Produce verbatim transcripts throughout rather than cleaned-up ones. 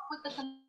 with the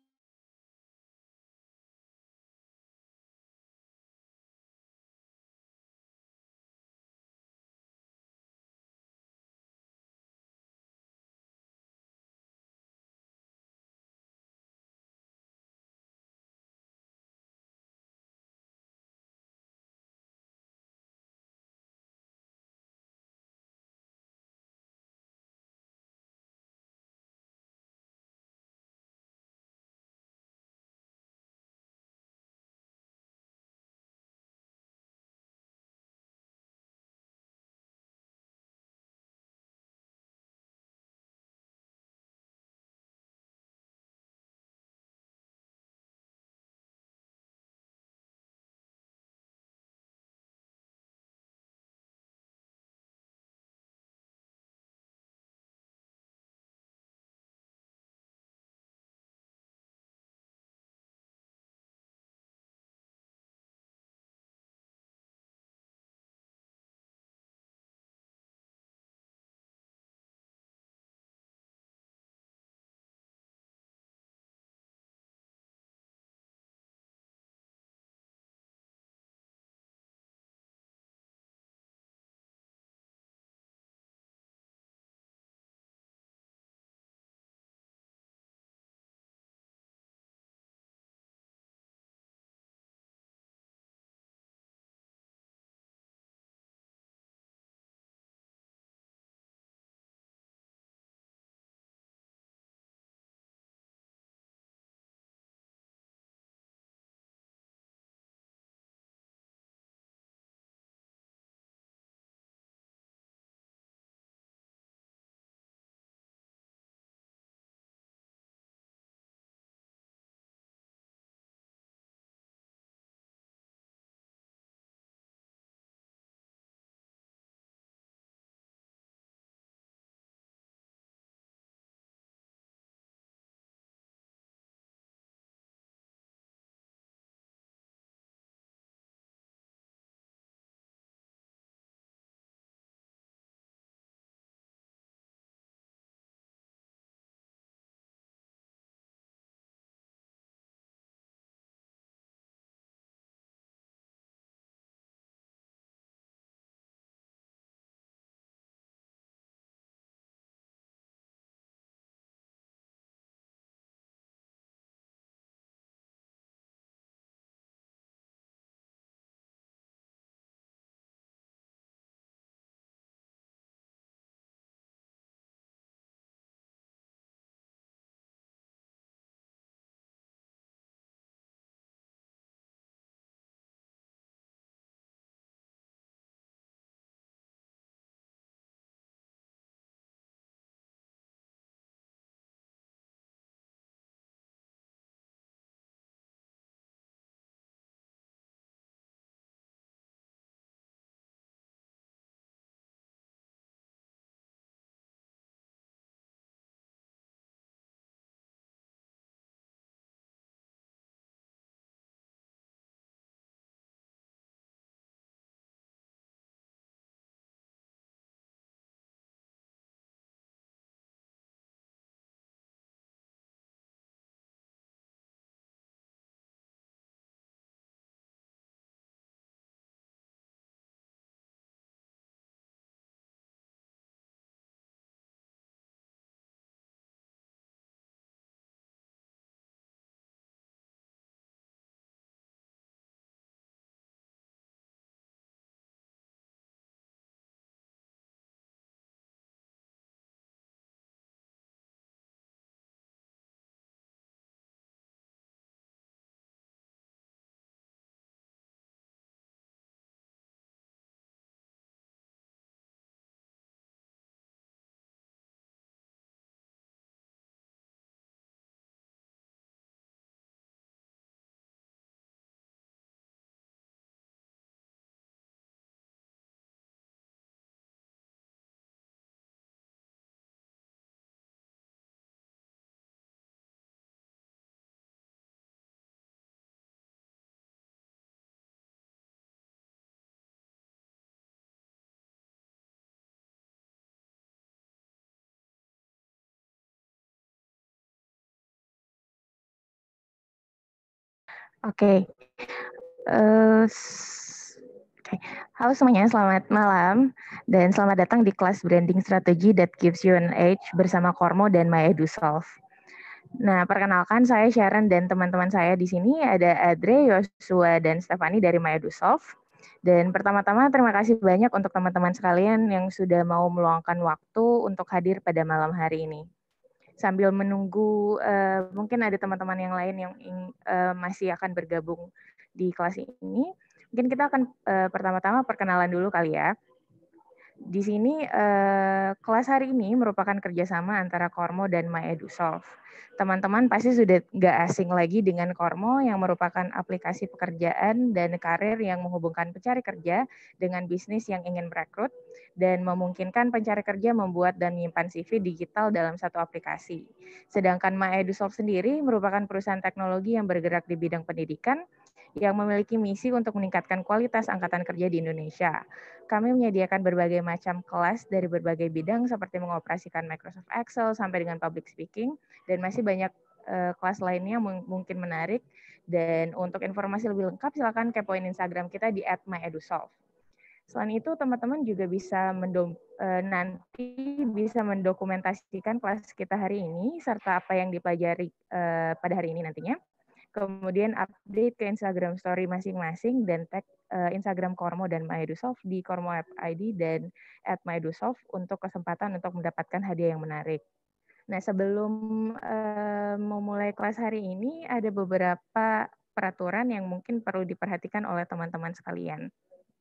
Oke. Eee, s oke. Halo semuanya, selamat malam dan selamat datang di kelas Branding Strategy that Gives You an Edge bersama Kormo dan MyEdusolve. Nah, perkenalkan saya Sharon dan teman-teman saya di sini ada Adre, Yosua, dan Stefani dari MyEdusolve. Dan pertama-tama terima kasih banyak untuk teman-teman sekalian yang sudah mau meluangkan waktu untuk hadir pada malam hari ini. Sambil menunggu, eee, mungkin ada teman-teman yang lain yang ing eee, masih akan bergabung di kelas ini, mungkin kita akan, eee, pertama-tama perkenalan dulu kali ya. Di sini, eee, kelas hari ini merupakan kerjasama antara Kormo dan MyEdusolve. Teman-teman pasti sudah nggak asing lagi dengan Kormo yang merupakan aplikasi pekerjaan dan karir yang menghubungkan pencari kerja dengan bisnis yang ingin merekrut dan memungkinkan pencari kerja membuat dan menyimpan C V digital dalam satu aplikasi. Sedangkan MyEdusolve sendiri merupakan perusahaan teknologi yang bergerak di bidang pendidikan yang memiliki misi untuk meningkatkan kualitas angkatan kerja di Indonesia. Kami menyediakan berbagai macam kelas dari berbagai bidang seperti mengoperasikan Microsoft Excel sampai dengan public speaking dan masih banyak uh, kelas lainnya yang mungkin menarik. Dan untuk informasi lebih lengkap silakan kepoin Instagram kita di at myedusolve. Selain itu teman-teman juga bisa mendom, uh, nanti bisa mendokumentasikan kelas kita hari ini serta apa yang dipelajari uh, pada hari ini nantinya. Kemudian update ke Instagram story masing-masing dan tag uh, Instagram Kormo dan MyEdusolve di Kormo App I D dan at MyEdusolve untuk kesempatan untuk mendapatkan hadiah yang menarik. Nah, sebelum uh, memulai kelas hari ini, ada beberapa peraturan yang mungkin perlu diperhatikan oleh teman-teman sekalian.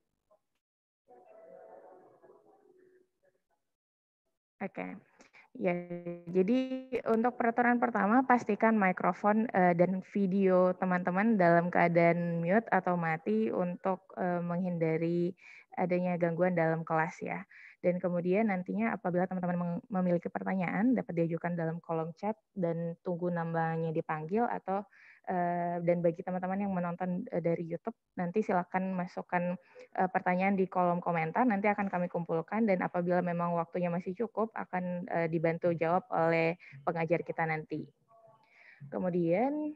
Oke. Okay. Ya, jadi untuk peraturan pertama, pastikan mikrofon uh, dan video teman-teman dalam keadaan mute atau mati untuk uh, menghindari adanya gangguan dalam kelas ya. Dan kemudian nantinya apabila teman-teman memiliki pertanyaan, dapat diajukan dalam kolom chat dan tunggu namanya dipanggil atau uh, dan bagi teman-teman yang menonton uh, dari YouTube, nanti silakan masukkan uh, pertanyaan di kolom komentar, nanti akan kami kumpulkan dan apabila memang waktunya masih cukup akan uh, dibantu jawab oleh pengajar kita nanti. Kemudian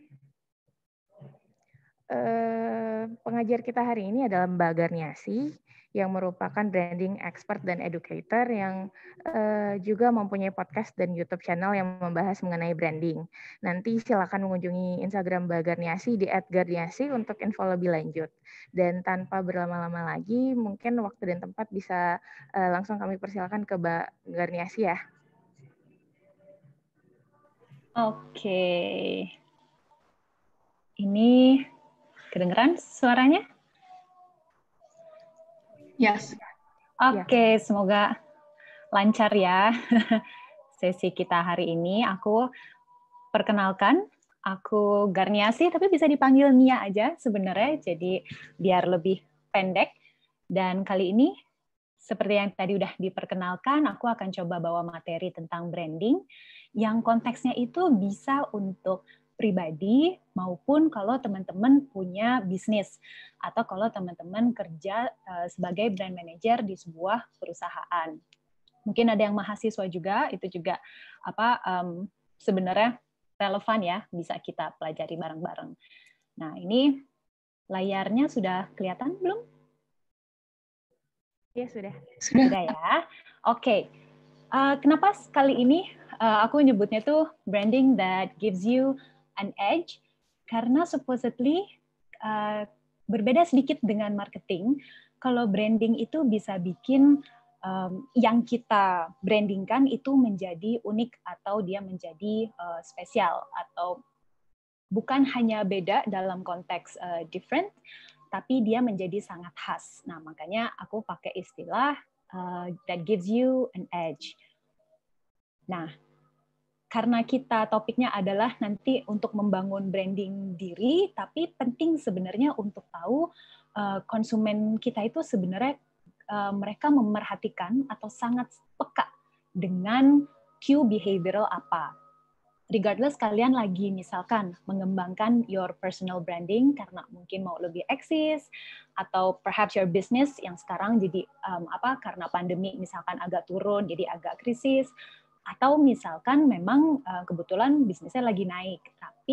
uh, pengajar kita hari ini adalah Mbak Garniasi yang merupakan branding expert dan educator yang uh, juga mempunyai podcast dan YouTube channel yang membahas mengenai branding. Nanti silakan mengunjungi Instagram Mbak Garniasi di et garniasi untuk info lebih lanjut. Dan tanpa berlama-lama lagi, mungkin waktu dan tempat bisa uh, langsung kami persilakan ke Mbak Garniasi ya. Oke. Ini kedengeran suaranya? Yes. Oke, yes. Semoga lancar ya sesi kita hari ini. Aku perkenalkan, aku Garniasi, tapi bisa dipanggil Nia aja sebenarnya, jadi biar lebih pendek. Dan kali ini, seperti yang tadi udah diperkenalkan, aku akan coba bawa materi tentang branding, yang konteksnya itu bisa untuk pribadi maupun kalau teman-teman punya bisnis atau kalau teman-teman kerja uh, sebagai brand manager di sebuah perusahaan. Mungkin ada yang mahasiswa juga, itu juga apa um, sebenarnya relevan ya, bisa kita pelajari bareng-bareng. Nah, ini layarnya sudah kelihatan belum? Ya, sudah. Sudah, sudah ya. Oke. Okay. Uh, kenapa kali ini uh, aku nyebutnya tuh branding that gives you an edge? Karena supposedly uh, berbeda sedikit dengan marketing. Kalau branding itu bisa bikin um, yang kita brandingkan itu menjadi unik atau dia menjadi uh, spesial atau bukan hanya beda dalam konteks uh, different, tapi dia menjadi sangat khas. Nah, makanya aku pakai istilah Uh, that gives you an edge. Nah, karena kita topiknya adalah nanti untuk membangun branding diri, tapi penting sebenarnya untuk tahu uh, konsumen kita itu sebenarnya uh, mereka memerhatikan atau sangat peka dengan cue behavioral apa. Regardless kalian lagi misalkan mengembangkan your personal branding karena mungkin mau lebih eksis atau perhaps your business yang sekarang jadi um, apa karena pandemi misalkan agak turun jadi agak krisis atau misalkan memang uh, kebetulan bisnisnya lagi naik tapi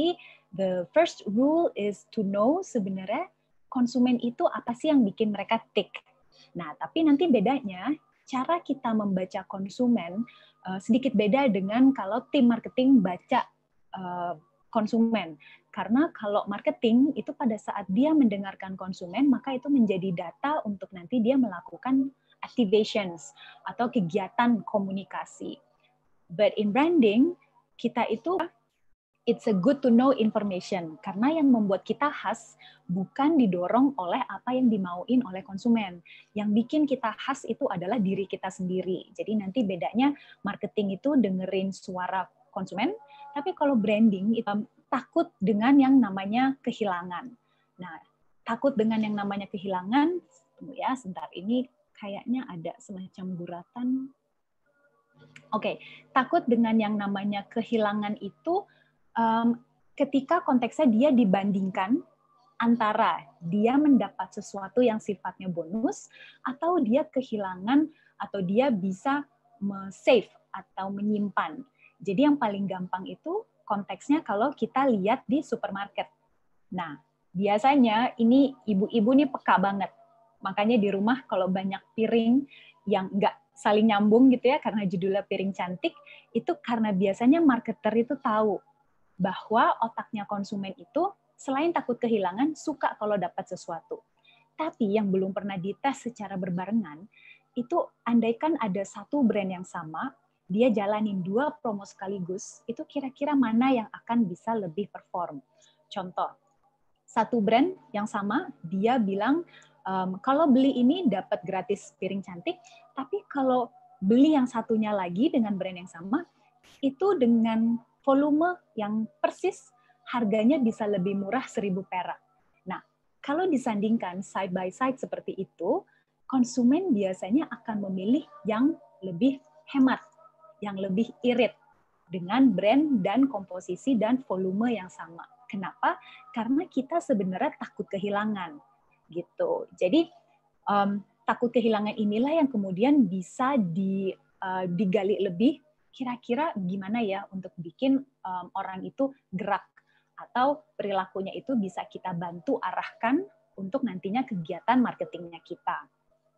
The first rule is to know sebenarnya konsumen itu apa sih yang bikin mereka tick. Nah, tapi nanti bedanya cara kita membaca konsumen uh, sedikit beda dengan kalau tim marketing baca uh, konsumen. Karena kalau marketing itu pada saat dia mendengarkan konsumen, maka itu menjadi data untuk nanti dia melakukan activations atau kegiatan komunikasi. But in branding, kita itu it's a good to know information, karena yang membuat kita khas bukan didorong oleh apa yang dimauin oleh konsumen. Yang bikin kita khas itu adalah diri kita sendiri. Jadi nanti bedanya marketing itu dengerin suara konsumen, tapi kalau branding itu takut dengan yang namanya kehilangan. Nah, takut dengan yang namanya kehilangan, tunggu ya, sebentar ini kayaknya ada semacam guratan. Oke, okay. Takut dengan yang namanya kehilangan itu Um, ketika konteksnya dia dibandingkan antara dia mendapat sesuatu yang sifatnya bonus atau dia kehilangan atau dia bisa save atau menyimpan. Jadi yang paling gampang itu konteksnya kalau kita lihat di supermarket. Nah, biasanya ini ibu-ibu nih peka banget. Makanya di rumah kalau banyak piring yang nggak saling nyambung gitu ya karena judulnya piring cantik, itu karena biasanya marketer itu tahu bahwa otaknya konsumen itu selain takut kehilangan, suka kalau dapat sesuatu. Tapi yang belum pernah dites secara berbarengan, itu andaikan ada satu brand yang sama, dia jalanin dua promo sekaligus, itu kira-kira mana yang akan bisa lebih perform. Contoh, satu brand yang sama, dia bilang, um, kalau beli ini dapat gratis piring cantik, tapi kalau beli yang satunya lagi dengan brand yang sama, itu dengan volume yang persis, harganya bisa lebih murah seribu perak. Nah, kalau disandingkan side by side seperti itu, konsumen biasanya akan memilih yang lebih hemat, yang lebih irit, dengan brand dan komposisi dan volume yang sama. Kenapa? Karena kita sebenarnya takut kehilangan. Gitu. Jadi, um, takut kehilangan inilah yang kemudian bisa di, uh, digali lebih, kira-kira gimana ya untuk bikin um, orang itu gerak atau perilakunya itu bisa kita bantu arahkan untuk nantinya kegiatan marketingnya kita.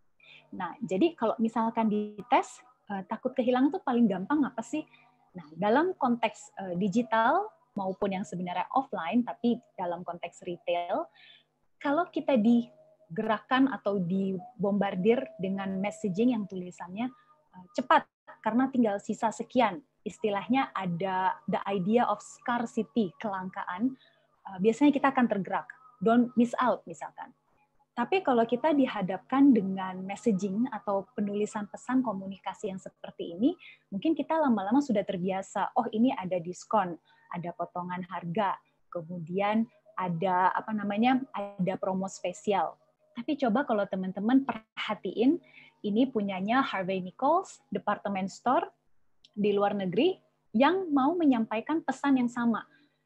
Nah, jadi kalau misalkan dites, uh, takut kehilangan itu paling gampang apa sih? Nah, dalam konteks uh, digital maupun yang sebenarnya offline, tapi dalam konteks retail, kalau kita digerakkan atau dibombardir dengan messaging yang tulisannya uh, cepat, karena tinggal sisa sekian, istilahnya ada the idea of scarcity, kelangkaan, biasanya kita akan tergerak, don't miss out misalkan. Tapi kalau kita dihadapkan dengan messaging atau penulisan pesan komunikasi yang seperti ini, mungkin kita lama-lama sudah terbiasa, oh ini ada diskon, ada potongan harga, kemudian ada apa namanya, ada promo spesial. Tapi coba kalau teman-teman perhatiin, ini punyanya Harvey Nichols, department store di luar negeri, yang mau menyampaikan pesan yang sama,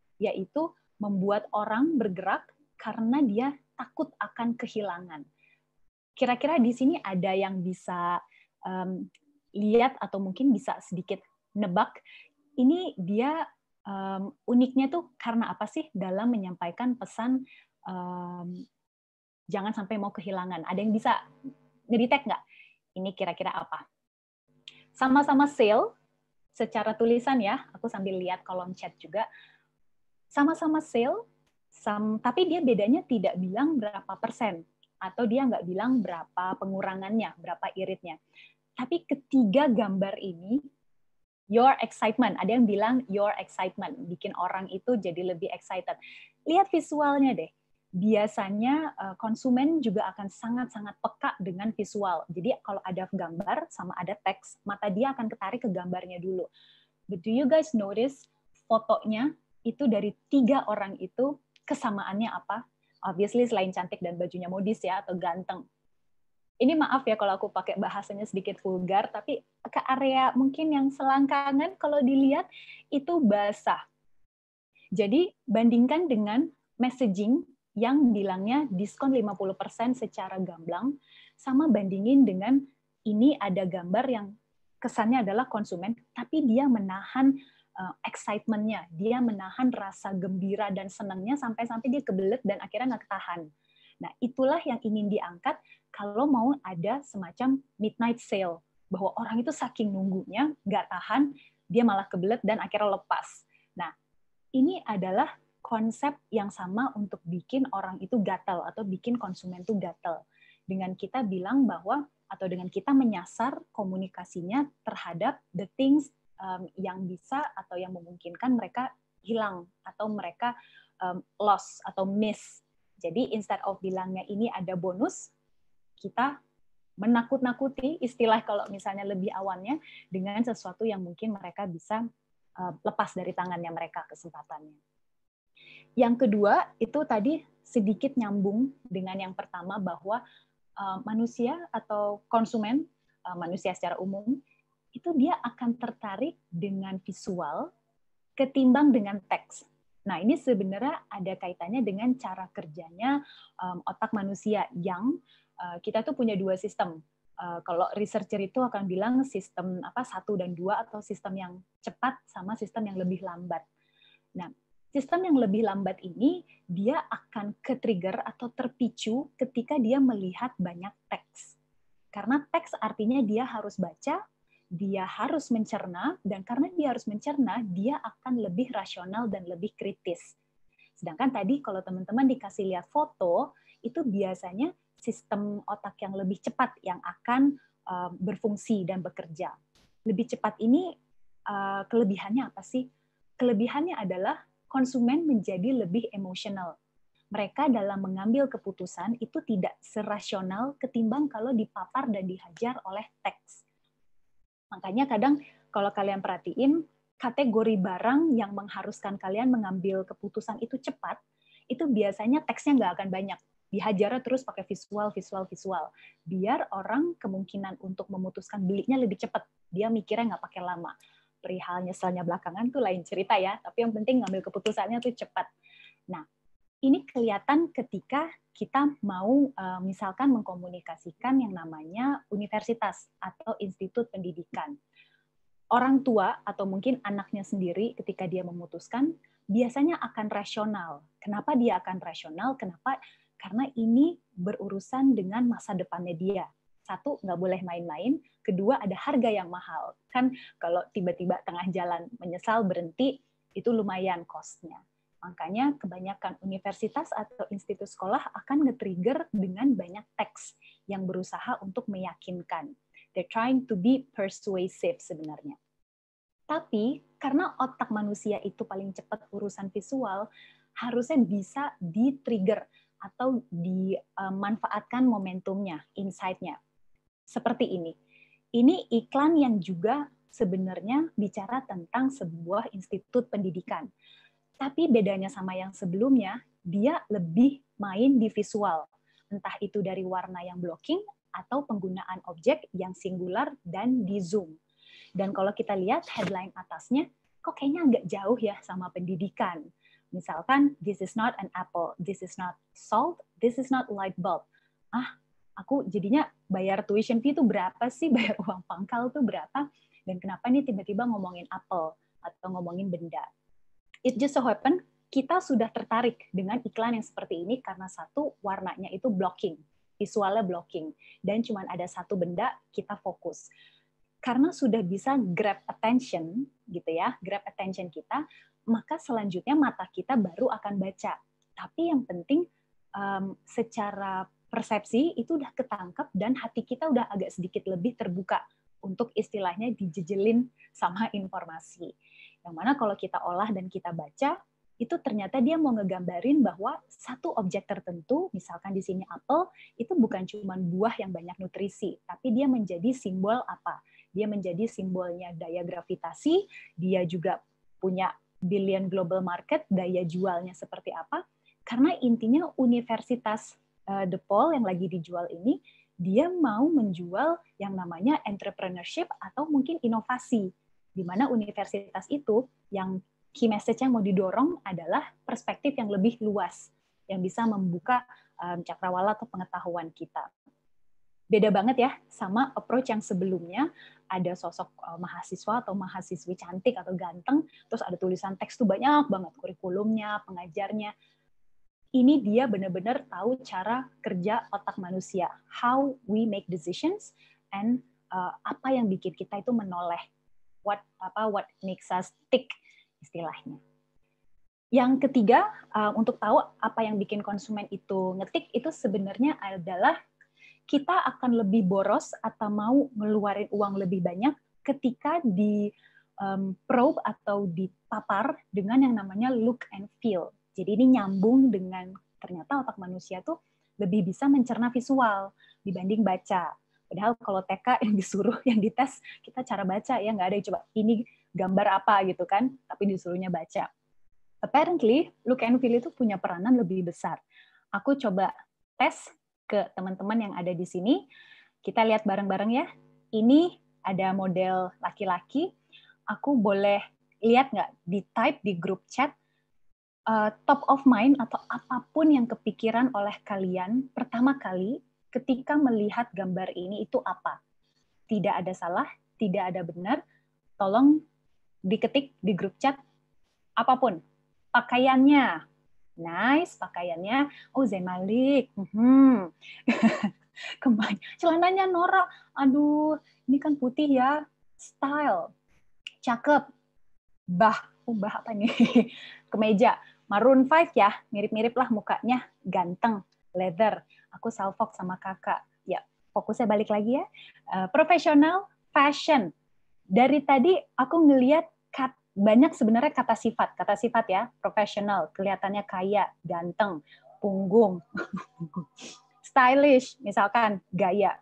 yaitu membuat orang bergerak karena dia takut akan kehilangan. Kira-kira di sini ada yang bisa um, lihat atau mungkin bisa sedikit nebak, ini dia um, uniknya tuh karena apa sih dalam menyampaikan pesan um, jangan sampai mau kehilangan. Ada yang bisa ngedetect nggak? Ini kira-kira apa? Sama-sama sale, secara tulisan ya, aku sambil lihat kolom chat juga. Sama-sama sale, sam, tapi dia bedanya tidak bilang berapa persen, atau dia nggak bilang berapa pengurangannya, berapa iritnya. Tapi ketiga gambar ini, your excitement, ada yang bilang your excitement, bikin orang itu jadi lebih excited. Lihat visualnya deh. Biasanya konsumen juga akan sangat-sangat peka dengan visual. Jadi kalau ada gambar sama ada teks, mata dia akan ketarik ke gambarnya dulu. But do you guys notice fotonya itu dari tiga orang itu kesamaannya apa? Obviously selain cantik dan bajunya modis ya, atau ganteng. Ini maaf ya kalau aku pakai bahasanya sedikit vulgar, tapi ke area mungkin yang selangkangan kalau dilihat itu basah. Jadi bandingkan dengan messaging yang bilangnya diskon lima puluh persen secara gamblang, sama bandingin dengan ini ada gambar yang kesannya adalah konsumen, tapi dia menahan uh, excitement-nya, dia menahan rasa gembira dan senangnya sampai-sampai dia kebelet dan akhirnya nggak ketahan. Nah, itulah yang ingin diangkat kalau mau ada semacam midnight sale, bahwa orang itu saking nunggunya, nggak tahan, dia malah kebelet dan akhirnya lepas. Nah, ini adalah konsep yang sama untuk bikin orang itu gatal atau bikin konsumen itu gatal. Dengan kita bilang bahwa, atau dengan kita menyasar komunikasinya terhadap the things um, yang bisa atau yang memungkinkan mereka hilang atau mereka um, loss atau miss. Jadi instead of bilangnya ini ada bonus, kita menakut-nakuti, istilah kalau misalnya lebih awalnya, dengan sesuatu yang mungkin mereka bisa uh, lepas dari tangannya mereka kesempatannya. Yang kedua, itu tadi sedikit nyambung dengan yang pertama bahwa uh, manusia atau konsumen, uh, manusia secara umum, itu dia akan tertarik dengan visual ketimbang dengan teks. Nah, ini sebenarnya ada kaitannya dengan cara kerjanya um, otak manusia yang uh, kita tuh punya dua sistem. Uh, kalau researcher itu akan bilang sistem apa satu dan dua atau sistem yang cepat sama sistem yang lebih lambat. Nah, sistem yang lebih lambat ini dia akan ke-trigger atau terpicu ketika dia melihat banyak teks. Karena teks artinya dia harus baca, dia harus mencerna, dan karena dia harus mencerna, dia akan lebih rasional dan lebih kritis. Sedangkan tadi kalau teman-teman dikasih lihat foto, itu biasanya sistem otak yang lebih cepat yang akan uh, berfungsi dan bekerja. Lebih cepat ini uh, kelebihannya apa sih? Kelebihannya adalah konsumen menjadi lebih emosional. Mereka dalam mengambil keputusan itu tidak serasional ketimbang kalau dipapar dan dihajar oleh teks. Makanya kadang kalau kalian perhatiin, kategori barang yang mengharuskan kalian mengambil keputusan itu cepat, itu biasanya teksnya nggak akan banyak. Dihajar terus pakai visual, visual, visual. Biar orang kemungkinan untuk memutuskan belinya lebih cepat. Dia mikirnya nggak pakai lama. Perihal nyeselnya belakangan tuh lain cerita ya, tapi yang penting ngambil keputusannya tuh cepat. Nah, ini kelihatan ketika kita mau misalkan mengkomunikasikan yang namanya universitas atau institut pendidikan. Orang tua atau mungkin anaknya sendiri ketika dia memutuskan, biasanya akan rasional. Kenapa dia akan rasional? Kenapa? Karena ini berurusan dengan masa depannya dia. Satu, nggak boleh main-main. Kedua, ada harga yang mahal. Kan kalau tiba-tiba tengah jalan menyesal berhenti, itu lumayan cost-nya. Makanya kebanyakan universitas atau institut sekolah akan nge-trigger dengan banyak teks yang berusaha untuk meyakinkan. They're trying to be persuasive sebenarnya. Tapi karena otak manusia itu paling cepat urusan visual, harusnya bisa di-trigger atau dimanfaatkan momentumnya, insight-nya. Seperti ini. Ini iklan yang juga sebenarnya bicara tentang sebuah institut pendidikan. Tapi bedanya sama yang sebelumnya, dia lebih main di visual. Entah itu dari warna yang blocking atau penggunaan objek yang singular dan di zoom. Dan kalau kita lihat headline atasnya, kok kayaknya agak jauh ya sama pendidikan. Misalkan, this is not an apple, this is not salt, this is not light bulb. Ah, aku jadinya bayar tuition fee itu berapa sih? Bayar uang pangkal tuh berapa? Dan kenapa nih tiba-tiba ngomongin apple atau ngomongin benda? It just so happen, kita sudah tertarik dengan iklan yang seperti ini karena satu, warnanya itu blocking, visualnya blocking, dan cuma ada satu benda, kita fokus. Karena sudah bisa grab attention, gitu ya, grab attention kita, maka selanjutnya mata kita baru akan baca. Tapi yang penting, um, secara persepsi itu udah ketangkep dan hati kita udah agak sedikit lebih terbuka untuk istilahnya dijejelin sama informasi. Yang mana kalau kita olah dan kita baca, itu ternyata dia mau ngegambarin bahwa satu objek tertentu, misalkan di sini apel, itu bukan cuma buah yang banyak nutrisi, tapi dia menjadi simbol apa? Dia menjadi simbolnya daya gravitasi, dia juga punya billion global market, daya jualnya seperti apa? Karena intinya Universitas uh, DePaul yang lagi dijual ini, dia mau menjual yang namanya entrepreneurship atau mungkin inovasi, di mana universitas itu yang key message yang mau didorong adalah perspektif yang lebih luas, yang bisa membuka um, cakrawala atau pengetahuan kita. Beda banget ya sama approach yang sebelumnya, ada sosok uh, mahasiswa atau mahasiswi cantik atau ganteng, terus ada tulisan teks tuh banyak banget, kurikulumnya, pengajarnya. Ini dia benar-benar tahu cara kerja otak manusia, how we make decisions, and uh, apa yang bikin kita itu menoleh, what apa what makes us tick istilahnya. Yang ketiga, uh, untuk tahu apa yang bikin konsumen itu ngetik, itu sebenarnya adalah kita akan lebih boros atau mau ngeluarin uang lebih banyak ketika di um, probe atau dipapar dengan yang namanya look and feel. Jadi ini nyambung dengan ternyata otak manusia tuh lebih bisa mencerna visual dibanding baca. Padahal kalau T K yang disuruh, yang dites, kita cara baca ya, nggak ada yang coba ini gambar apa gitu kan, tapi disuruhnya baca. Apparently, look and feel itu punya peranan lebih besar. Aku coba tes ke teman-teman yang ada di sini. Kita lihat bareng-bareng ya. Ini ada model laki-laki. Aku boleh lihat nggak di type di grup chat uh, top of mind atau apapun yang kepikiran oleh kalian pertama kali ketika melihat gambar ini itu apa? Tidak ada salah, tidak ada benar. Tolong diketik di grup chat apapun. Pakaiannya, nice pakaiannya. Oh, Zayn Malik. Hmm. Kembali. Celananya Nora. Aduh, ini kan putih ya. Style. Cakep. Bah. Oh, bah apa nih? Kemeja. Maroon five ya. Mirip-mirip lah mukanya. Ganteng. Leather. Aku salfok sama kakak. Ya, fokusnya balik lagi ya. Uh, profesional. Fashion. Dari tadi aku ngelihat kat banyak sebenarnya kata sifat, kata sifat ya, profesional, kelihatannya kaya, ganteng, punggung, stylish, misalkan gaya.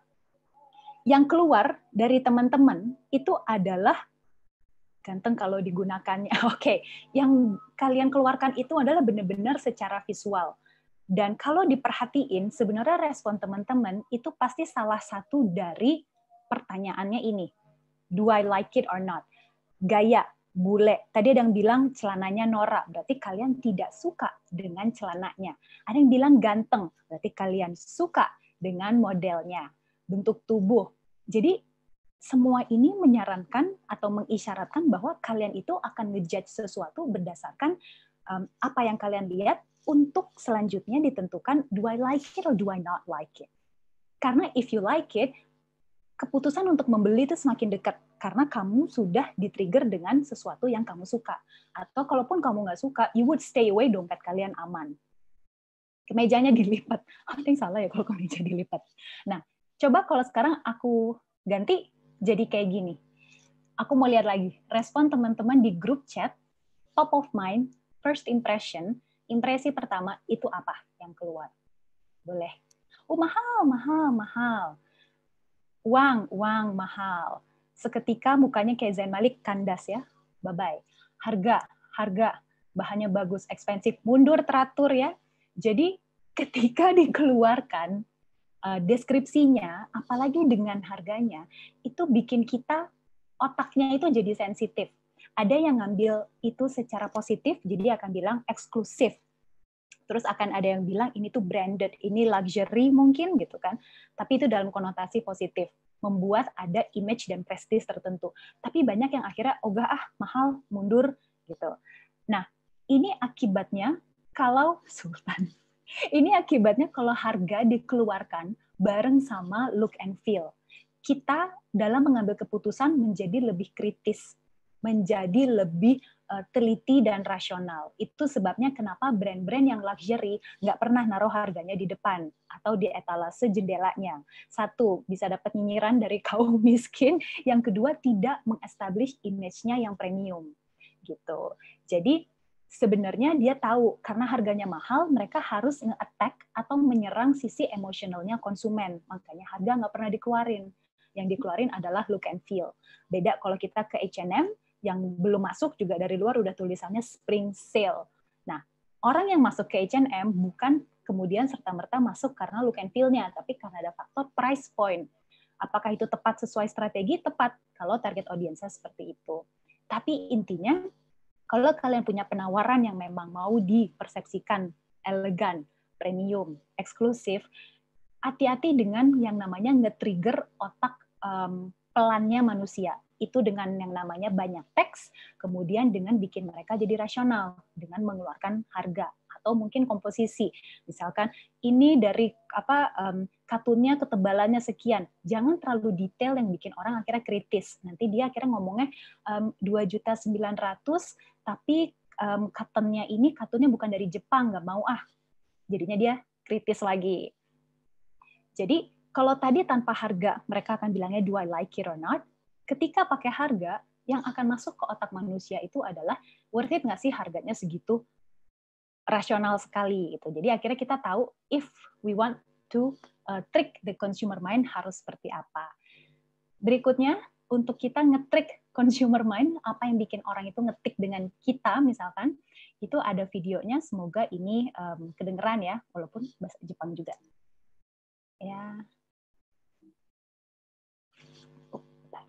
Yang keluar dari teman-teman itu adalah ganteng kalau digunakannya. Oke, okay. Yang kalian keluarkan itu adalah benar-benar secara visual. Dan kalau diperhatiin, sebenarnya respon teman-teman itu pasti salah satu dari pertanyaannya ini. Do I like it or not? Gaya. Bule. Tadi ada yang bilang celananya Nora, berarti kalian tidak suka dengan celananya. Ada yang bilang ganteng, berarti kalian suka dengan modelnya. Bentuk tubuh. Jadi semua ini menyarankan atau mengisyaratkan bahwa kalian itu akan ngejudge sesuatu berdasarkan um, apa yang kalian lihat untuk selanjutnya ditentukan do I like it or do I not like it. Karena if you like it, keputusan untuk membeli itu semakin dekat karena kamu sudah di-trigger dengan sesuatu yang kamu suka. Atau kalaupun kamu nggak suka, you would stay away, dompet kalian aman. Kemejanya dilipat. Oh, ada yang salah ya kalau kemeja dilipat. Nah, coba kalau sekarang aku ganti jadi kayak gini. Aku mau lihat lagi, respon teman-teman di grup chat, top of mind, first impression, impresi pertama itu apa yang keluar? Boleh. Oh, mahal, mahal, mahal. Uang, uang mahal. Seketika mukanya kayak Zayn Malik kandas ya. Bye-bye. Harga, harga. Bahannya bagus, expensive. Mundur teratur ya. Jadi ketika dikeluarkan uh, deskripsinya, apalagi dengan harganya, itu bikin kita, otaknya itu jadi sensitif. Ada yang ngambil itu secara positif, jadi akan bilang eksklusif. Terus akan ada yang bilang ini tuh branded, ini luxury mungkin gitu kan. Tapi itu dalam konotasi positif, membuat ada image dan prestis tertentu. Tapi banyak yang akhirnya ogah ah mahal, mundur gitu. Nah, ini akibatnya kalau Sultan. Ini akibatnya kalau harga dikeluarkan bareng sama look and feel. Kita dalam mengambil keputusan menjadi lebih kritis, menjadi lebih teliti dan rasional. Itu sebabnya kenapa brand-brand yang luxury nggak pernah naruh harganya di depan atau di etalase jendelanya. Satu, bisa dapat nyinyiran dari kaum miskin. Yang kedua, tidak mengestablish image-nya yang premium. Gitu. Jadi sebenarnya dia tahu karena harganya mahal, mereka harus nge-attack atau menyerang sisi emosionalnya konsumen. Makanya harga nggak pernah dikeluarin. Yang dikeluarin adalah look and feel. Beda kalau kita ke H and M, yang belum masuk juga dari luar udah tulisannya spring sale. Nah, orang yang masuk ke H and M bukan kemudian serta-merta masuk karena look and feel-nya, tapi karena ada faktor price point. Apakah itu tepat sesuai strategi? Tepat, kalau target audiensnya seperti itu. Tapi intinya, kalau kalian punya penawaran yang memang mau dipersepsikan elegan, premium, eksklusif, hati-hati dengan yang namanya nge-trigger otak um, pelannya manusia. Itu dengan yang namanya banyak teks, kemudian dengan bikin mereka jadi rasional, dengan mengeluarkan harga, atau mungkin komposisi. Misalkan, ini dari apa um, kartunnya ketebalannya sekian. Jangan terlalu detail yang bikin orang akhirnya kritis. Nanti dia akhirnya ngomongnya um, dua juta sembilan ratus, tapi um, kartunnya ini kartunnya bukan dari Jepang, nggak mau ah. Jadinya dia kritis lagi. Jadi, kalau tadi tanpa harga, mereka akan bilangnya, do I like it or not? Ketika pakai harga, yang akan masuk ke otak manusia itu adalah, worth it nggak sih harganya segitu? Rasional sekali. Gitu. Jadi akhirnya kita tahu, if we want to uh, trick the consumer mind, harus seperti apa. Berikutnya, untuk kita nge-trick consumer mind, apa yang bikin orang itu ngetik dengan kita, misalkan, itu ada videonya, semoga ini um, kedengeran ya, walaupun bahasa Jepang juga. Ya. Oh,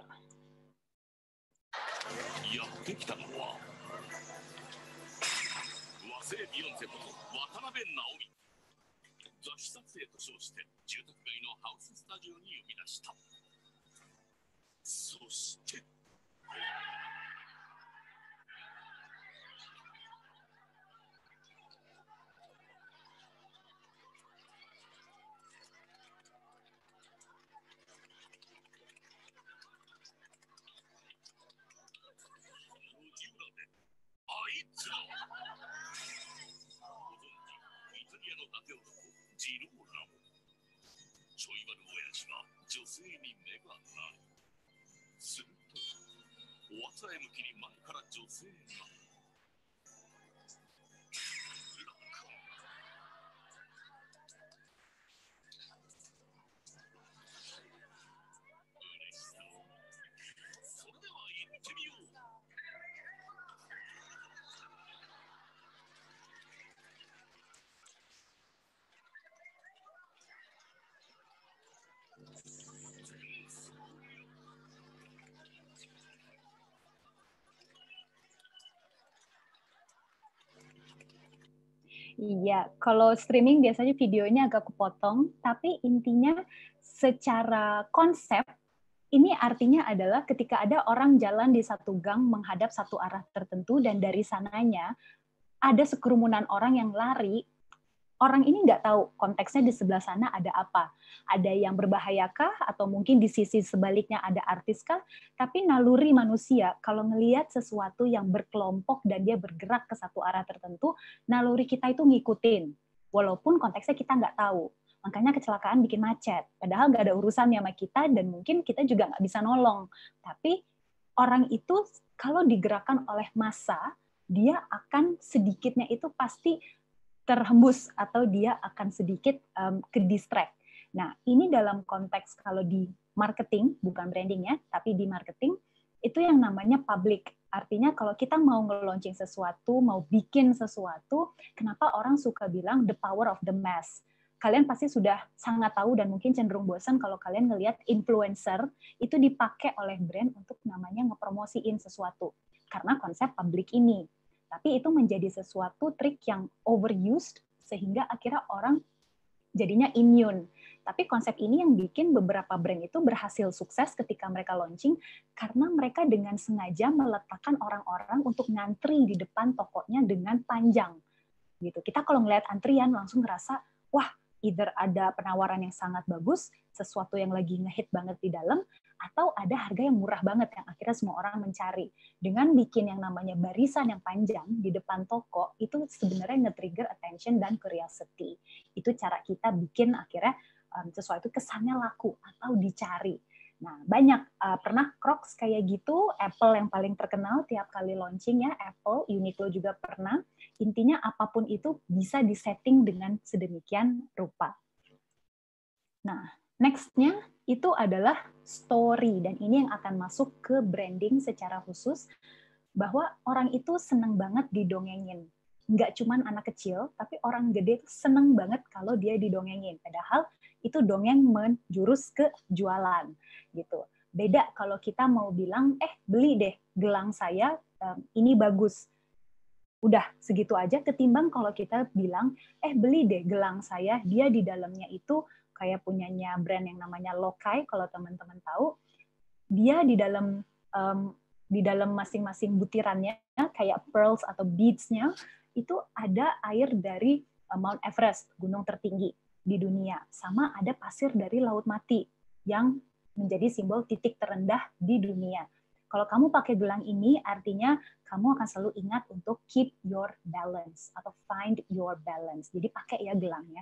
やってきたのは和製ビヨンセこと渡辺直美。雑誌撮影と称して住宅街のハウススタジオに呼び出した。そしていつらご存知イタリアの伊達男ジローラモ。ちょい悪親父が女性に目がない。するとおあつらえ向きに前から女性が。嬉しそう。それでは行ってみよう。Iya, kalau streaming biasanya videonya agak kepotong, tapi intinya secara konsep, ini artinya adalah ketika ada orang jalan di satu gang menghadap satu arah tertentu, dan dari sananya ada sekerumunan orang yang lari, orang ini nggak tahu konteksnya di sebelah sana ada apa. Ada yang berbahayakah, atau mungkin di sisi sebaliknya ada artiskah, tapi naluri manusia, kalau ngelihat sesuatu yang berkelompok dan dia bergerak ke satu arah tertentu, naluri kita itu ngikutin. Walaupun konteksnya kita nggak tahu. Makanya kecelakaan bikin macet. Padahal nggak ada urusannya sama kita, dan mungkin kita juga nggak bisa nolong. Tapi orang itu kalau digerakkan oleh massa, dia akan sedikitnya itu pasti terhembus, atau dia akan sedikit um, ke distract. Nah, ini dalam konteks kalau di marketing, bukan branding ya, tapi di marketing, itu yang namanya public. Artinya kalau kita mau nge-launching sesuatu, mau bikin sesuatu, kenapa orang suka bilang the power of the mass? Kalian pasti sudah sangat tahu dan mungkin cenderung bosan kalau kalian ngelihat influencer itu dipakai oleh brand untuk namanya ngepromosiin sesuatu. Karena konsep public ini. Tapi itu menjadi sesuatu trik yang overused, sehingga akhirnya orang jadinya immune. Tapi konsep ini yang bikin beberapa brand itu berhasil sukses ketika mereka launching, karena mereka dengan sengaja meletakkan orang-orang untuk ngantri di depan tokonya dengan panjang. Gitu. Kita kalau ngelihat antrian langsung ngerasa, wah, either ada penawaran yang sangat bagus, sesuatu yang lagi ngehit banget di dalam, atau ada harga yang murah banget yang akhirnya semua orang mencari. Dengan bikin yang namanya barisan yang panjang di depan toko, itu sebenarnya nge-trigger attention dan curiosity. Itu cara kita bikin akhirnya um, sesuatu kesannya laku atau dicari. Nah, banyak. Uh, pernah Crocs kayak gitu, Apple yang paling terkenal tiap kali launching ya, Apple, Uniqlo juga pernah. Intinya apapun itu bisa disetting dengan sedemikian rupa. Nah, next-nya itu adalah story, dan ini yang akan masuk ke branding secara khusus, bahwa orang itu seneng banget didongengin. Nggak cuman anak kecil, tapi orang gede itu seneng banget kalau dia didongengin. Padahal itu dongeng menjurus ke jualan. Gitu. Beda kalau kita mau bilang, eh beli deh gelang saya, ini bagus. Udah segitu aja, ketimbang kalau kita bilang, eh beli deh gelang saya, dia di dalamnya itu kayak punyanya brand yang namanya Lokai, kalau teman-teman tahu, dia di dalam um, di dalam masing-masing butirannya, kayak pearls atau beads-nya, itu ada air dari Mount Everest, gunung tertinggi di dunia. Sama ada pasir dari Laut Mati, yang menjadi simbol titik terendah di dunia. Kalau kamu pakai gelang ini, artinya kamu akan selalu ingat untuk keep your balance, atau find your balance. Jadi pakai ya gelangnya.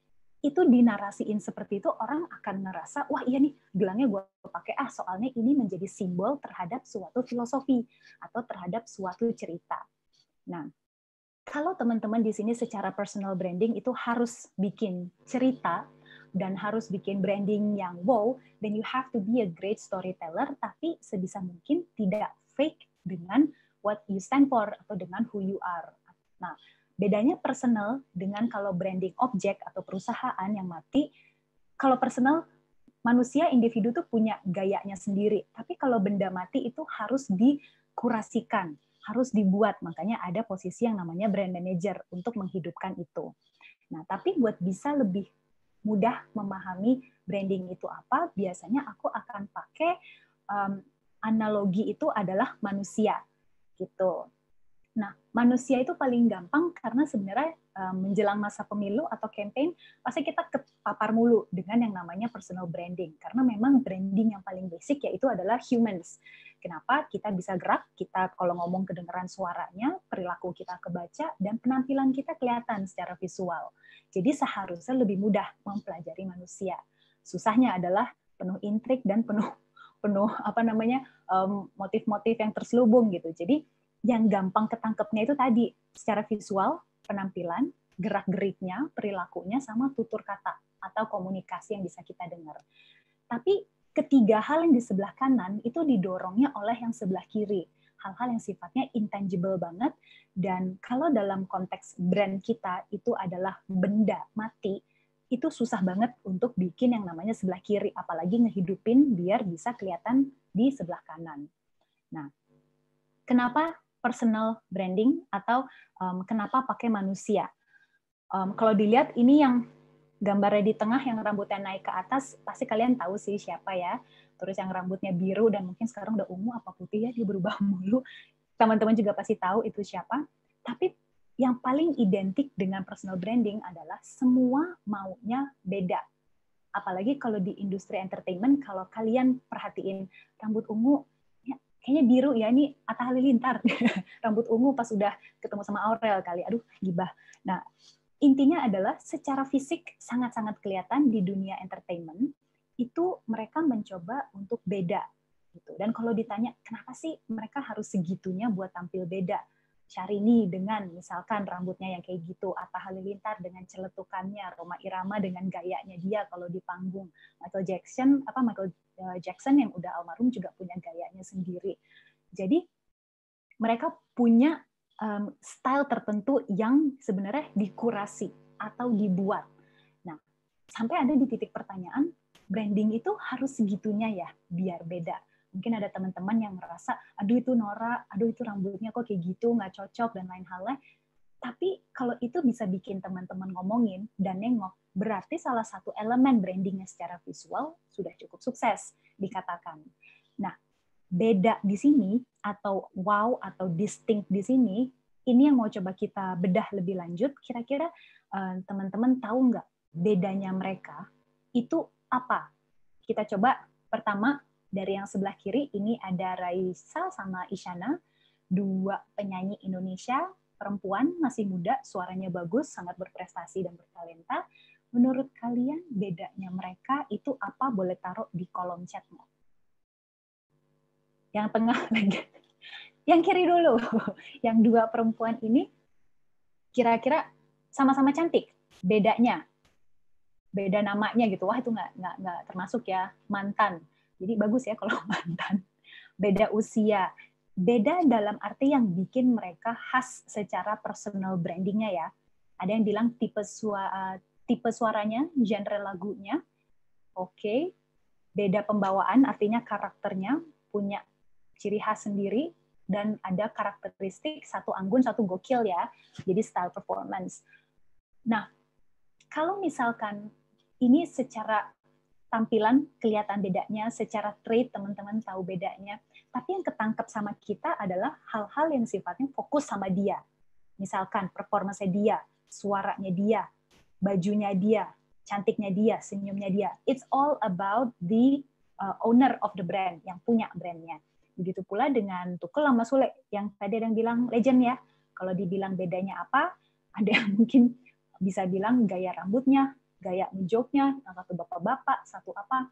Itu dinarasiin seperti itu, orang akan ngerasa, wah iya nih, gelangnya gue pakai, ah soalnya ini menjadi simbol terhadap suatu filosofi, atau terhadap suatu cerita. Nah, kalau teman-teman di sini secara personal branding itu harus bikin cerita, dan harus bikin branding yang wow, then you have to be a great storyteller, tapi sebisa mungkin tidak fake dengan what you stand for, atau dengan who you are. Nah, bedanya personal dengan kalau branding objek atau perusahaan yang mati, kalau personal, manusia, individu tuh punya gayanya sendiri. Tapi kalau benda mati itu harus dikurasikan, harus dibuat. Makanya ada posisi yang namanya brand manager untuk menghidupkan itu. Nah, tapi buat bisa lebih mudah memahami branding itu apa, biasanya aku akan pakai um, analogi itu adalah manusia. Gitu. Nah, manusia itu paling gampang karena sebenarnya menjelang masa pemilu atau campaign, pasti kita kepapar mulu dengan yang namanya personal branding. Karena memang branding yang paling basic yaitu adalah humans. Kenapa? Kita bisa gerak, kita kalau ngomong kedengeran suaranya, perilaku kita kebaca, dan penampilan kita kelihatan secara visual. Jadi seharusnya lebih mudah mempelajari manusia. Susahnya adalah penuh intrik dan penuh penuh apa namanya motif-motif yang terselubung gitu. Jadi yang gampang ketangkepnya itu tadi, secara visual, penampilan, gerak-geriknya, perilakunya, sama tutur kata atau komunikasi yang bisa kita dengar. Tapi ketiga hal yang di sebelah kanan itu didorongnya oleh yang sebelah kiri. Hal-hal yang sifatnya intangible banget, dan kalau dalam konteks brand kita itu adalah benda mati, itu susah banget untuk bikin yang namanya sebelah kiri, apalagi ngehidupin biar bisa kelihatan di sebelah kanan. Nah, kenapa personal branding atau um, kenapa pakai manusia? Um, kalau dilihat ini yang gambarnya di tengah yang rambutnya naik ke atas, pasti kalian tahu sih siapa ya. Terus yang rambutnya biru dan mungkin sekarang udah ungu apa putih ya, dia berubah mulu. Teman-teman juga pasti tahu itu siapa. Tapi yang paling identik dengan personal branding adalah semua maunya beda. Apalagi kalau di industri entertainment, kalau kalian perhatiin rambut ungu, kayaknya biru ya, ini Atta Halilintar. Rambut ungu pas udah ketemu sama Aurel kali. Aduh, gibah. Nah, intinya adalah secara fisik sangat-sangat kelihatan di dunia entertainment, itu mereka mencoba untuk beda. Gitu. Dan kalau ditanya, kenapa sih mereka harus segitunya buat tampil beda? Syahrini dengan misalkan rambutnya yang kayak gitu, Atta Halilintar dengan celetukannya, Rhoma Irama dengan gayanya dia kalau di panggung, Michael Jackson apa Michael Jackson yang udah almarhum juga punya gayanya sendiri. Jadi mereka punya um, style tertentu yang sebenarnya dikurasi atau dibuat. Nah, sampai ada di titik pertanyaan, branding itu harus segitunya ya biar beda. Mungkin ada teman-teman yang merasa, aduh itu Nora, aduh itu rambutnya kok kayak gitu, nggak cocok, dan lain halnya. Tapi kalau itu bisa bikin teman-teman ngomongin dan nengok, berarti salah satu elemen brandingnya secara visual sudah cukup sukses, dikatakan. Nah, beda di sini, atau wow, atau distinct di sini, ini yang mau coba kita bedah lebih lanjut, kira-kira teman-teman tahu nggak bedanya mereka itu apa? Kita coba pertama, dari yang sebelah kiri, ini ada Raisa sama Isyana, dua penyanyi Indonesia, perempuan, masih muda, suaranya bagus, sangat berprestasi dan bertalenta. Menurut kalian bedanya mereka itu apa? Boleh taruh di kolom chatnya. Yang tengah lagi. Yang kiri dulu. Yang dua perempuan ini kira-kira sama-sama cantik. Bedanya. Beda namanya gitu. Wah, itu nggak nggak nggak termasuk ya. Mantan. Jadi bagus ya kalau mantan. Beda usia. Beda dalam arti yang bikin mereka khas secara personal brandingnya ya. Ada yang bilang tipe suara, tipe suaranya, genre lagunya. Oke. Okay. Beda pembawaan, artinya karakternya punya ciri khas sendiri, dan ada karakteristik satu anggun, satu gokil ya. Jadi style performance. Nah, kalau misalkan ini secara tampilan kelihatan bedanya, secara trait teman-teman tahu bedanya. Tapi yang ketangkep sama kita adalah hal-hal yang sifatnya fokus sama dia. Misalkan performance dia, suaranya dia, bajunya dia, cantiknya dia, senyumnya dia. It's all about the uh, owner of the brand, yang punya brandnya. Begitu pula dengan Tukel sama Sule, yang tadi ada yang bilang legend ya. Kalau dibilang bedanya apa, ada yang mungkin bisa bilang gaya rambutnya, gaya menjoknya, satu bapak-bapak, satu apa.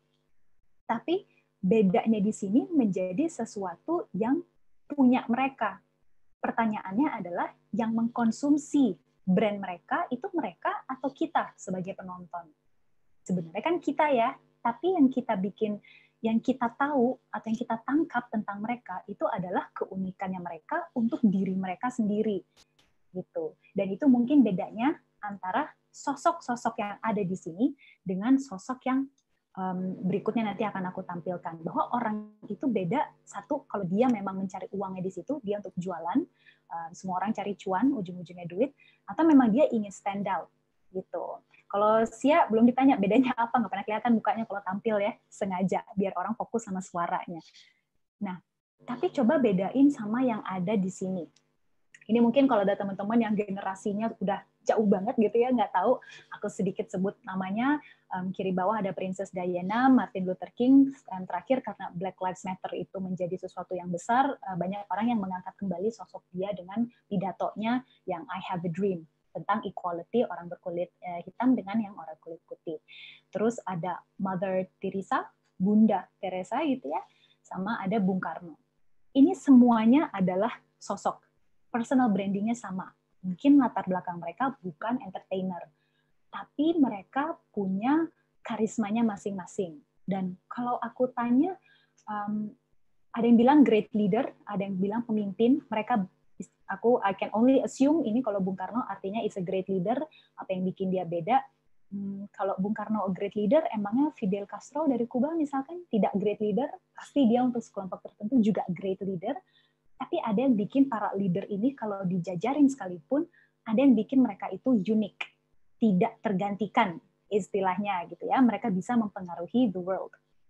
Tapi bedanya di sini menjadi sesuatu yang punya mereka. Pertanyaannya adalah yang mengkonsumsi brand mereka itu mereka atau kita sebagai penonton. Sebenarnya kan kita ya, tapi yang kita bikin, yang kita tahu atau yang kita tangkap tentang mereka itu adalah keunikannya mereka untuk diri mereka sendiri. Gitu. Dan itu mungkin bedanya antara sosok-sosok yang ada di sini dengan sosok yang um, berikutnya nanti akan aku tampilkan. Bahwa orang itu beda, satu, kalau dia memang mencari uangnya di situ, dia untuk jualan, uh, semua orang cari cuan, ujung-ujungnya duit, atau memang dia ingin stand out. Gitu. Kalau Sia belum ditanya bedanya apa, nggak pernah kelihatan mukanya kalau tampil ya, sengaja, biar orang fokus sama suaranya. Nah, tapi coba bedain sama yang ada di sini. Ini mungkin kalau ada teman-teman yang generasinya udah jauh banget gitu ya, nggak tahu, aku sedikit sebut namanya, um, kiri bawah ada Princess Diana, Martin Luther King, dan terakhir karena Black Lives Matter itu menjadi sesuatu yang besar, uh, banyak orang yang mengangkat kembali sosok dia dengan pidatonya yang I Have a Dream, tentang equality orang berkulit uh, hitam dengan yang orang kulit putih. Terus ada Mother Teresa, Bunda Teresa gitu ya, sama ada Bung Karno. Ini semuanya adalah sosok. Personal brandingnya sama. Mungkin latar belakang mereka bukan entertainer, tapi mereka punya karismanya masing-masing. Dan kalau aku tanya, um, ada yang bilang great leader, ada yang bilang pemimpin. Mereka, aku I can only assume ini kalau Bung Karno artinya is a great leader. Apa yang bikin dia beda? Hmm, kalau Bung Karno a great leader, emangnya Fidel Castro dari Kuba misalkan tidak great leader? Pasti dia untuk sekelompok tertentu juga great leader. Tapi ada yang bikin para leader ini kalau dijajarin sekalipun, ada yang bikin mereka itu unik, tidak tergantikan istilahnya gitu ya. Mereka bisa mempengaruhi the world.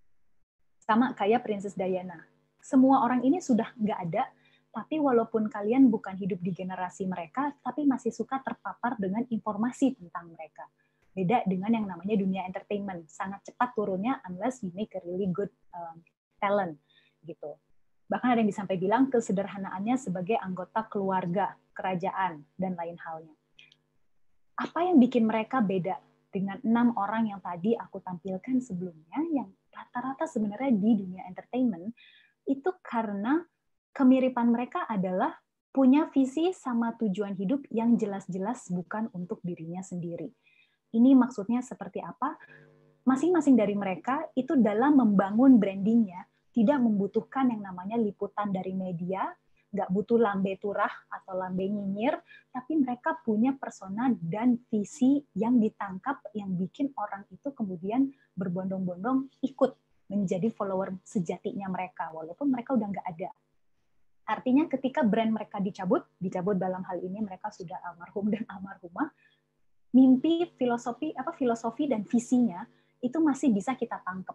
Sama kayak Princess Diana. Semua orang ini sudah nggak ada, tapi walaupun kalian bukan hidup di generasi mereka, tapi masih suka terpapar dengan informasi tentang mereka. Beda dengan yang namanya dunia entertainment, sangat cepat turunnya unless you make a really good um, talent gitu. Bahkan ada yang sampai bilang kesederhanaannya sebagai anggota keluarga, kerajaan, dan lain halnya. Apa yang bikin mereka beda dengan enam orang yang tadi aku tampilkan sebelumnya, yang rata-rata sebenarnya di dunia entertainment, itu karena kemiripan mereka adalah punya visi sama tujuan hidup yang jelas-jelas bukan untuk dirinya sendiri. Ini maksudnya seperti apa? Masing-masing dari mereka itu dalam membangun brandingnya, tidak membutuhkan yang namanya liputan dari media, nggak butuh lambe turah atau lambe nyinyir, tapi mereka punya persona dan visi yang ditangkap, yang bikin orang itu kemudian berbondong-bondong ikut menjadi follower sejatinya mereka, walaupun mereka udah nggak ada. Artinya ketika brand mereka dicabut, dicabut dalam hal ini mereka sudah almarhum dan almarhumah, mimpi, filosofi, apa filosofi dan visinya itu masih bisa kita tangkap.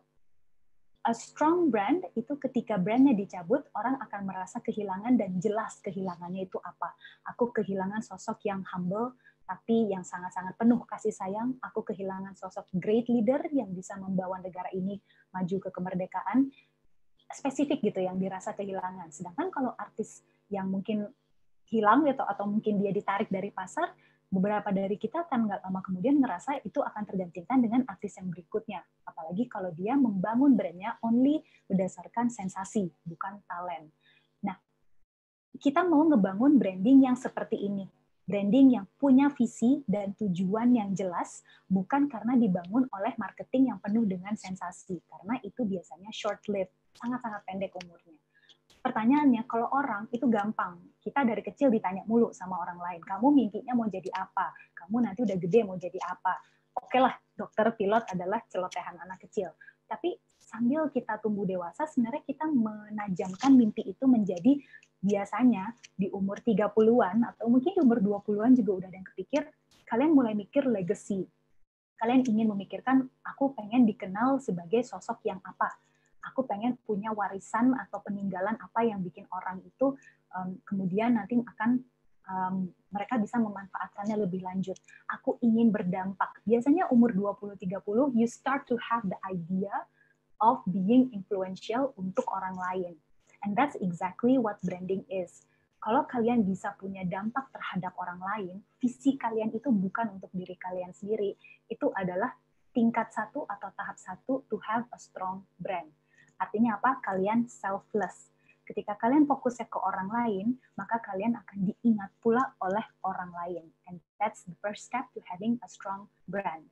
A strong brand itu ketika brandnya dicabut, orang akan merasa kehilangan dan jelas kehilangannya itu apa. Aku kehilangan sosok yang humble, tapi yang sangat-sangat penuh kasih sayang. Aku kehilangan sosok great leader yang bisa membawa negara ini maju ke kemerdekaan. Spesifik gitu yang dirasa kehilangan. Sedangkan kalau artis yang mungkin hilang gitu, atau mungkin dia ditarik dari pasar, beberapa dari kita akan nggak lama kemudian ngerasa itu akan tergantikan dengan artis yang berikutnya. Apalagi kalau dia membangun brandnya only berdasarkan sensasi, bukan talent. Nah, kita mau ngebangun branding yang seperti ini. Branding yang punya visi dan tujuan yang jelas, bukan karena dibangun oleh marketing yang penuh dengan sensasi. Karena itu biasanya short-lived, sangat-sangat pendek umurnya. Pertanyaannya, kalau orang itu gampang. Kita dari kecil ditanya mulu sama orang lain. Kamu mimpinya mau jadi apa? Kamu nanti udah gede mau jadi apa? Oke lah, dokter, pilot adalah celotehan anak kecil. Tapi sambil kita tumbuh dewasa, sebenarnya kita menajamkan mimpi itu menjadi biasanya di umur tiga puluhan atau mungkin di umur dua puluhan juga udah ada yang kepikir, kalian mulai mikir legacy. Kalian ingin memikirkan, aku pengen dikenal sebagai sosok yang apa. Aku pengen punya warisan atau peninggalan apa yang bikin orang itu um, kemudian nanti akan um, mereka bisa memanfaatkannya lebih lanjut. Aku ingin berdampak. Biasanya umur dua puluh tiga puluh, you start to have the idea of being influential untuk orang lain. And that's exactly what branding is. Kalau kalian bisa punya dampak terhadap orang lain, visi kalian itu bukan untuk diri kalian sendiri. Itu adalah tingkat satu atau tahap satu to have a strong brand. Artinya apa? Kalian selfless. Ketika kalian fokusnya ke orang lain, maka kalian akan diingat pula oleh orang lain. And that's the first step to having a strong brand.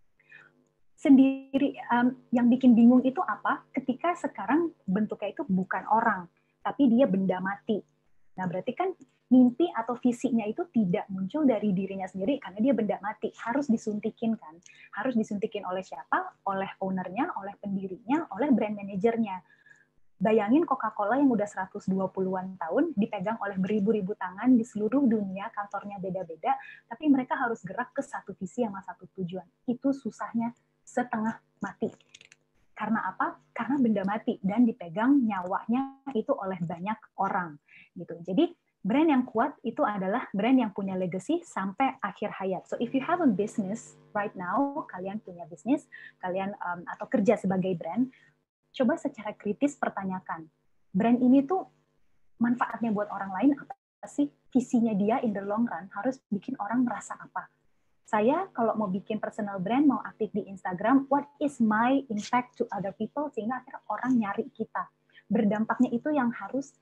Sendiri, um, yang bikin bingung itu apa? Ketika sekarang bentuknya itu bukan orang, tapi dia benda mati. Nah, berarti kan mimpi atau visinya itu tidak muncul dari dirinya sendiri karena dia benda mati. Harus disuntikin kan? Harus disuntikin oleh siapa? Oleh ownernya, oleh pendirinya, oleh brand manajernya. Bayangin Coca-Cola yang udah seratus dua puluhan tahun dipegang oleh beribu-ribu tangan di seluruh dunia, kantornya beda-beda, tapi mereka harus gerak ke satu visi sama satu tujuan. Itu susahnya setengah mati. Karena apa? Karena benda mati dan dipegang nyawanya itu oleh banyak orang gitu. Jadi brand yang kuat itu adalah brand yang punya legacy sampai akhir hayat. So if you have a business right now, kalian punya bisnis, kalian um, atau kerja sebagai brand, coba secara kritis pertanyakan, brand ini tuh manfaatnya buat orang lain apa sih? Visinya dia in the long run harus bikin orang merasa apa? Saya kalau mau bikin personal brand, mau aktif di Instagram, what is my impact to other people, sehingga akhirnya orang nyari kita. Berdampaknya itu yang harus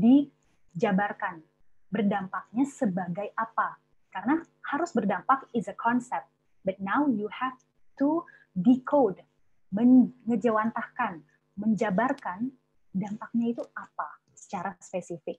dijabarkan. Berdampaknya sebagai apa? Karena harus berdampak is a concept, but now you have to decode, mengejawantahkan, menjabarkan dampaknya itu apa secara spesifik.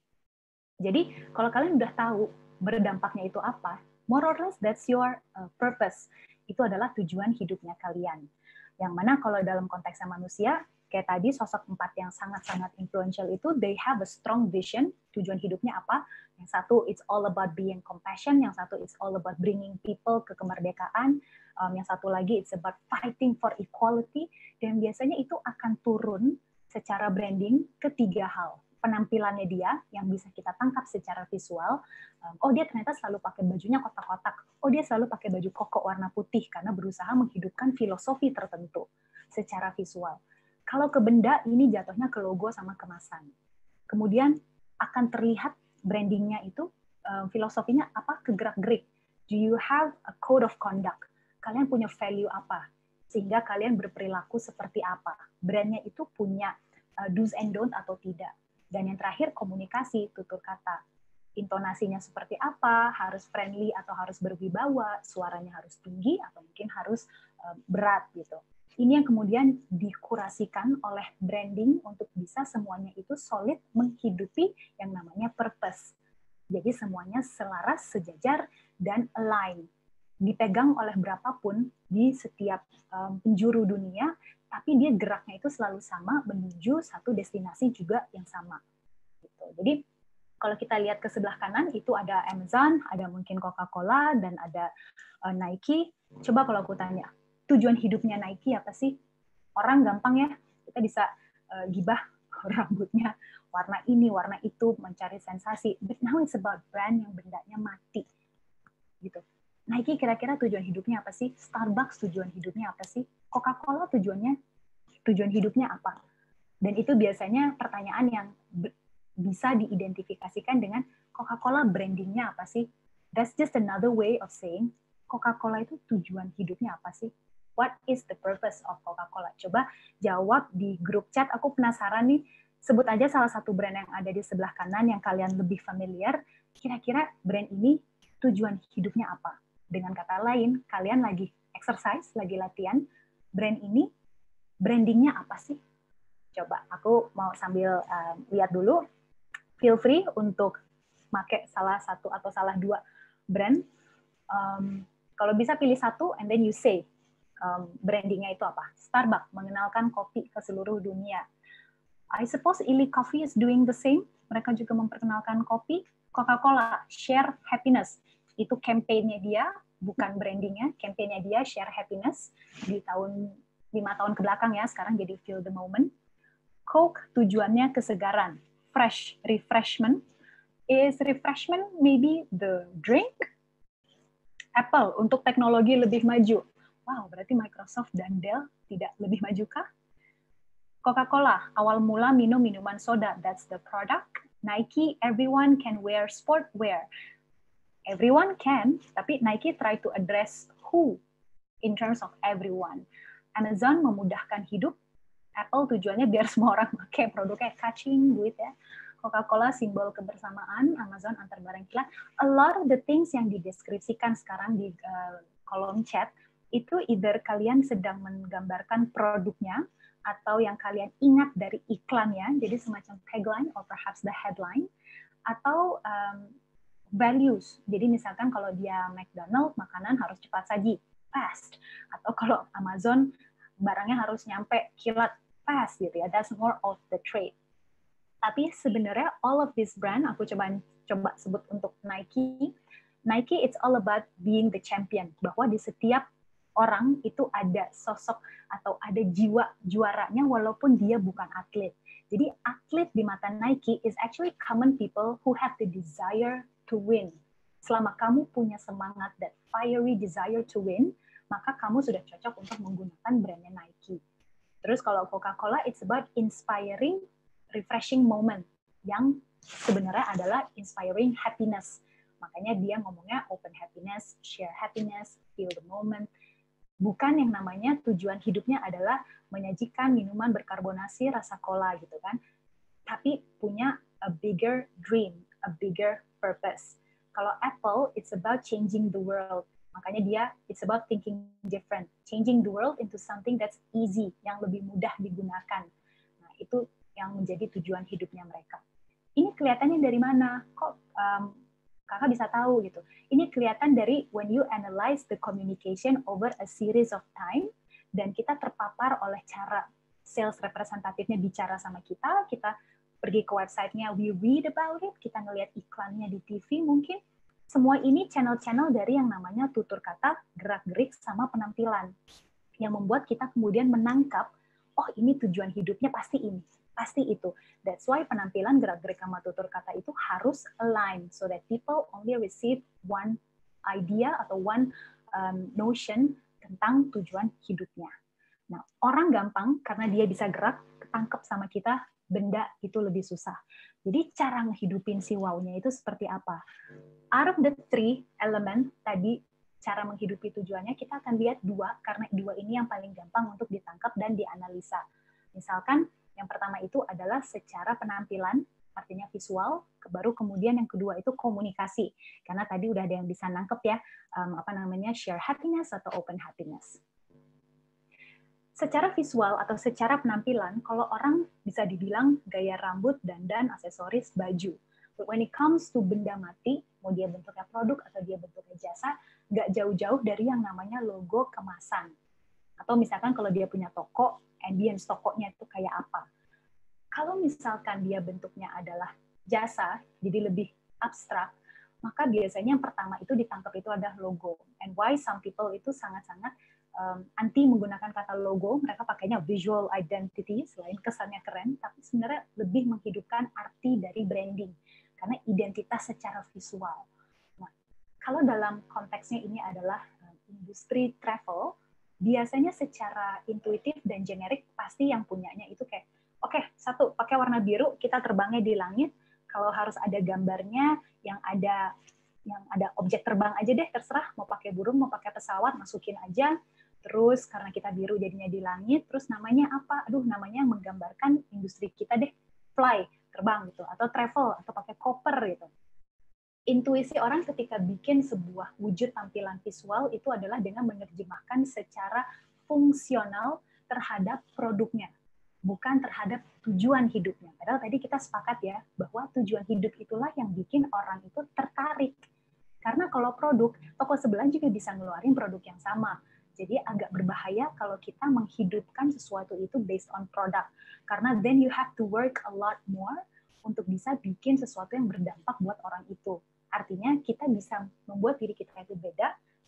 Jadi kalau kalian udah tahu berdampaknya itu apa, more or less that's your uh, purpose. Itu adalah tujuan hidupnya kalian. Yang mana kalau dalam konteksnya manusia, kayak tadi sosok empat yang sangat-sangat influential itu, they have a strong vision. Tujuan hidupnya apa? Yang satu, it's all about being compassion. Yang satu, it's all about bringing people ke kemerdekaan. Um, yang satu lagi, it's about fighting for equality. Dan biasanya itu akan turun secara branding ke tiga hal. Penampilannya dia yang bisa kita tangkap secara visual. Oh, dia ternyata selalu pakai bajunya kotak-kotak. Oh, dia selalu pakai baju koko warna putih karena berusaha menghidupkan filosofi tertentu secara visual. Kalau ke benda, ini jatuhnya ke logo sama kemasan. Kemudian akan terlihat brandingnya itu, filosofinya apa? Kegerak-gerik. Do you have a code of conduct? Kalian punya value apa? Sehingga kalian berperilaku seperti apa? Brandnya itu punya do's and don't atau tidak. Dan yang terakhir, komunikasi, tutur kata. Intonasinya seperti apa, harus friendly atau harus berwibawa, suaranya harus tinggi atau mungkin harus berat gitu. Ini yang kemudian dikurasikan oleh branding untuk bisa semuanya itu solid menghidupi yang namanya purpose. Jadi semuanya selaras, sejajar, dan align. Dipegang oleh berapapun di setiap um, penjuru dunia, tapi dia geraknya itu selalu sama menuju satu destinasi juga yang sama. Gitu. Jadi kalau kita lihat ke sebelah kanan itu ada Amazon, ada mungkin Coca-Cola dan ada uh, Nike. Coba kalau aku tanya, tujuan hidupnya Nike apa sih? Orang gampang ya, kita bisa uh, gibah rambutnya warna ini, warna itu, mencari sensasi. But now it's about brand yang bendanya mati. Gitu. Nike kira-kira tujuan hidupnya apa sih? Starbucks tujuan hidupnya apa sih? Coca-Cola tujuannya tujuan hidupnya apa? Dan itu biasanya pertanyaan yang bisa diidentifikasikan dengan Coca-Cola brandingnya apa sih? That's just another way of saying Coca-Cola itu tujuan hidupnya apa sih? What is the purpose of Coca-Cola? Coba jawab di grup chat. Aku penasaran nih, sebut aja salah satu brand yang ada di sebelah kanan yang kalian lebih familiar. Kira-kira brand ini tujuan hidupnya apa? Dengan kata lain, kalian lagi exercise, lagi latihan, brand ini brandingnya apa sih? Coba, aku mau sambil uh, lihat dulu. Feel free untuk pakai salah satu atau salah dua brand. Um, kalau bisa pilih satu, and then you say um, brandingnya itu apa. Starbucks, mengenalkan kopi ke seluruh dunia. I suppose Illy Coffee is doing the same. Mereka juga memperkenalkan kopi. Coca-Cola, share happiness. Itu campaign-nya dia, bukan brandingnya, campaignnya dia Share Happiness di tahun lima tahun ke belakang ya, sekarang jadi Feel the Moment. Coke tujuannya kesegaran, fresh, refreshment. Is refreshment maybe the drink? Apple untuk teknologi lebih maju. Wow, berarti Microsoft dan Dell tidak lebih maju kah? Coca-Cola, awal mula minum minuman soda, that's the product. Nike, everyone can wear sportwear. Everyone can, tapi Nike try to address who in terms of everyone. Amazon memudahkan hidup. Apple tujuannya biar semua orang pakai produknya, catching duit ya. Coca-Cola simbol kebersamaan, Amazon antar barang iklan. A lot of the things yang dideskripsikan sekarang di uh, kolom chat itu either kalian sedang menggambarkan produknya atau yang kalian ingat dari iklannya, jadi semacam tagline or perhaps the headline, atau um, values. Jadi misalkan kalau dia McDonald's, makanan harus cepat saji, fast. Atau kalau Amazon, barangnya harus nyampe kilat, fast gitu ya. That's more of the trade. Tapi sebenarnya all of this brand, aku coba coba sebut untuk Nike, Nike it's all about being the champion. Bahwa di setiap orang itu ada sosok atau ada jiwa juaranya walaupun dia bukan atlet. Jadi atlet di mata Nike is actually common people who have the desire to win. Selama kamu punya semangat, that fiery desire to win, maka kamu sudah cocok untuk menggunakan brandnya Nike. Terus kalau Coca-Cola, it's about inspiring, refreshing moment, yang sebenarnya adalah inspiring happiness. Makanya dia ngomongnya open happiness, share happiness, feel the moment. Bukan yang namanya tujuan hidupnya adalah menyajikan minuman berkarbonasi rasa cola gitu kan. Tapi punya a bigger dream, a bigger purpose. Kalau Apple, it's about changing the world. Makanya dia, it's about thinking different. Changing the world into something that's easy, yang lebih mudah digunakan. Nah, itu yang menjadi tujuan hidupnya mereka. Ini kelihatannya dari mana? Kok um, kakak bisa tahu gitu. Ini kelihatan dari when you analyze the communication over a series of time, dan kita terpapar oleh cara sales representatifnya bicara sama kita, kita pergi ke websitenya, we read about it, kita ngelihat iklannya di T V mungkin. Semua ini channel-channel dari yang namanya tutur kata, gerak-gerik, sama penampilan. Yang membuat kita kemudian menangkap, oh ini tujuan hidupnya pasti ini. Pasti itu. That's why penampilan gerak-gerik sama tutur kata itu harus align so that people only receive one idea atau one um, notion tentang tujuan hidupnya. Nah, orang gampang karena dia bisa gerak, ketangkep sama kita, benda itu lebih susah. Jadi cara ngehidupin si wow-nya itu seperti apa? Out of the three element tadi, cara menghidupi tujuannya, kita akan lihat dua, karena dua ini yang paling gampang untuk ditangkap dan dianalisa. Misalkan, yang pertama itu adalah secara penampilan, artinya visual, baru kemudian yang kedua itu komunikasi. Karena tadi udah ada yang bisa nangkep ya, um, apa namanya, share happiness atau open happiness. Secara visual atau secara penampilan, kalau orang bisa dibilang gaya rambut, dandan, aksesoris, baju. But when it comes to benda mati, mau dia bentuknya produk atau dia bentuknya jasa, nggak jauh-jauh dari yang namanya logo kemasan. Atau misalkan kalau dia punya toko, ambience tokonya itu kayak apa. Kalau misalkan dia bentuknya adalah jasa, jadi lebih abstrak, maka biasanya yang pertama itu ditangkap itu adalah logo. And why some people itu sangat-sangat um, anti menggunakan kata logo, mereka pakainya visual identity, selain kesannya keren, tapi sebenarnya lebih menghidupkan arti dari branding, karena identitas secara visual. Nah, kalau dalam konteksnya ini adalah um, industri travel, biasanya secara intuitif dan generik pasti yang punyanya itu kayak, oke, okay, satu, pakai warna biru, kita terbangnya di langit. Kalau harus ada gambarnya, yang ada yang ada objek terbang aja deh, terserah. Mau pakai burung, mau pakai pesawat, masukin aja. Terus karena kita biru jadinya di langit, terus namanya apa? Aduh, namanya menggambarkan industri kita deh, fly, terbang gitu, atau travel, atau pakai koper gitu. Intuisi orang ketika bikin sebuah wujud tampilan visual itu adalah dengan menerjemahkan secara fungsional terhadap produknya, bukan terhadap tujuan hidupnya. Padahal tadi kita sepakat ya, bahwa tujuan hidup itulah yang bikin orang itu tertarik. Karena kalau produk, toko sebelah juga bisa ngeluarin produk yang sama. Jadi agak berbahaya kalau kita menghidupkan sesuatu itu based on product. Karena then you have to work a lot more untuk bisa bikin sesuatu yang berdampak buat orang itu. Artinya kita bisa membuat diri kita itu beda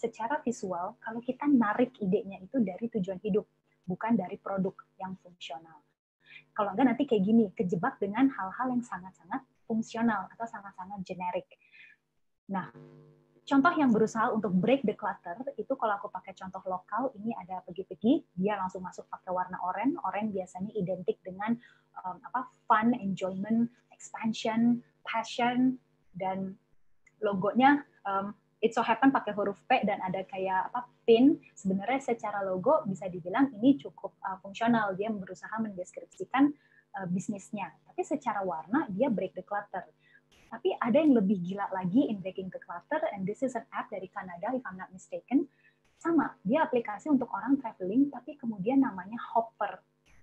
secara visual kalau kita narik idenya itu dari tujuan hidup, bukan dari produk yang fungsional. Kalau enggak nanti kayak gini, kejebak dengan hal-hal yang sangat-sangat fungsional atau sangat-sangat generik. Nah, contoh yang berusaha untuk break the clutter itu kalau aku pakai contoh lokal, ini ada pergi-pergi, dia langsung masuk pakai warna oranye. Oranye biasanya identik dengan um, apa fun, enjoyment, expansion, passion, dan logonya um, it so happen pakai huruf P dan ada kayak apa pin. Sebenarnya secara logo bisa dibilang ini cukup uh, fungsional, dia berusaha mendeskripsikan uh, bisnisnya. Tapi secara warna dia break the clutter. Tapi ada yang lebih gila lagi in breaking the clutter, and this is an app dari Kanada if I'm not mistaken. Sama, dia aplikasi untuk orang traveling, tapi kemudian namanya Hopper.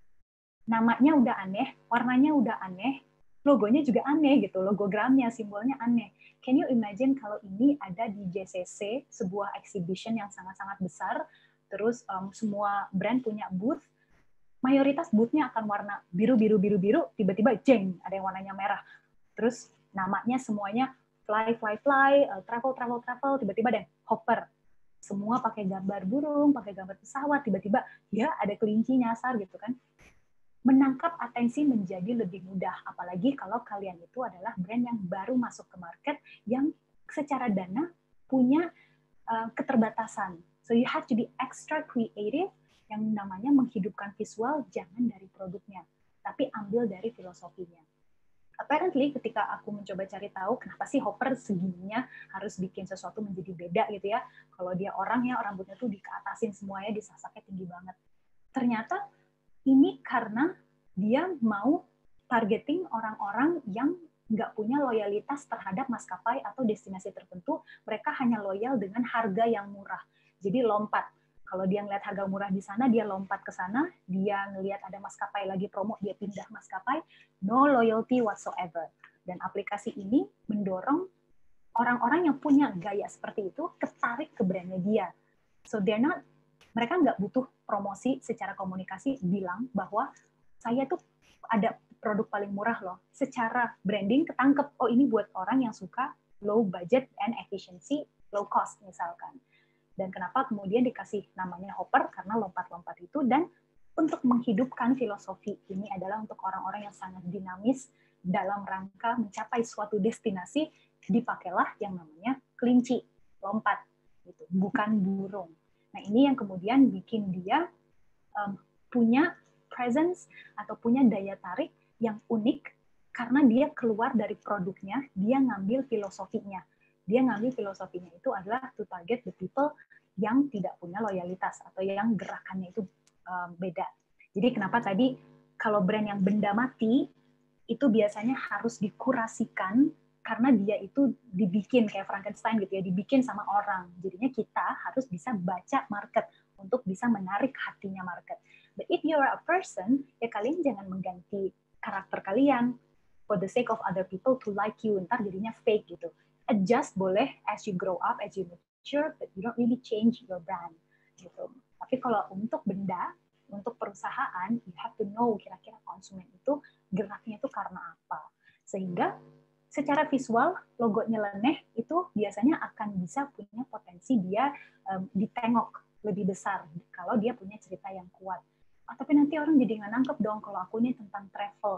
Namanya udah aneh, warnanya udah aneh, logonya juga aneh gitu, logogramnya, simbolnya aneh. Can you imagine kalau ini ada di J C C, sebuah exhibition yang sangat-sangat besar, terus um, semua brand punya booth, mayoritas booth-nya akan warna biru, biru, biru, biru, tiba-tiba jeng, ada yang warnanya merah. Terus namanya semuanya fly, fly, fly, travel, travel, travel, tiba-tiba deh Hopper. Semua pakai gambar burung, pakai gambar pesawat, tiba-tiba ya ada kelinci nyasar gitu kan. Menangkap atensi menjadi lebih mudah, apalagi kalau kalian itu adalah brand yang baru masuk ke market, yang secara dana punya uh, keterbatasan. So you have to be extra creative, yang namanya menghidupkan visual, jangan dari produknya, tapi ambil dari filosofinya. Apparently ketika aku mencoba cari tahu kenapa sih Hopper segininya harus bikin sesuatu menjadi beda gitu ya. Kalau dia orangnya, rambutnya tuh dikeatasin semuanya, disasaknya tinggi banget. Ternyata ini karena dia mau targeting orang-orang yang nggak punya loyalitas terhadap maskapai atau destinasi tertentu. Mereka hanya loyal dengan harga yang murah. Jadi lompat. Kalau dia ngeliat harga murah di sana, dia lompat ke sana. Dia ngelihat ada maskapai lagi promo, dia pindah maskapai. No loyalty whatsoever. Dan aplikasi ini mendorong orang-orang yang punya gaya seperti itu ketarik ke brandnya dia. So they're not, mereka nggak butuh promosi secara komunikasi bilang bahwa saya tuh ada produk paling murah loh. Secara branding ketangkep, oh ini buat orang yang suka low budget and efficiency, low cost misalkan. Dan kenapa kemudian dikasih namanya Hopper? Karena lompat-lompat itu, dan untuk menghidupkan filosofi ini adalah untuk orang-orang yang sangat dinamis dalam rangka mencapai suatu destinasi, dipakailah yang namanya kelinci, lompat, gitu, bukan burung. Nah ini yang kemudian bikin dia um, punya presence atau punya daya tarik yang unik karena dia keluar dari produknya, dia ngambil filosofinya. Dia ngambil filosofinya itu adalah to target the people yang tidak punya loyalitas atau yang gerakannya itu um, beda. Jadi kenapa tadi kalau brand yang benda mati itu biasanya harus dikurasikan karena dia itu dibikin kayak Frankenstein gitu ya, dibikin sama orang. Jadinya kita harus bisa baca market untuk bisa menarik hatinya market. But if you are a person, ya kalian jangan mengganti karakter kalian for the sake of other people to like you, ntar jadinya fake gitu. Adjust boleh as you grow up, as you mature, but you don't really change your brand gitu. Tapi kalau untuk benda, untuk perusahaan, you have to know kira-kira konsumen itu geraknya itu karena apa. Sehingga secara visual logonya leneh itu biasanya akan bisa punya potensi dia um, ditengok lebih besar kalau dia punya cerita yang kuat. Oh, tapi nanti orang jadi nggak nangkep dong kalau aku ini tentang travel.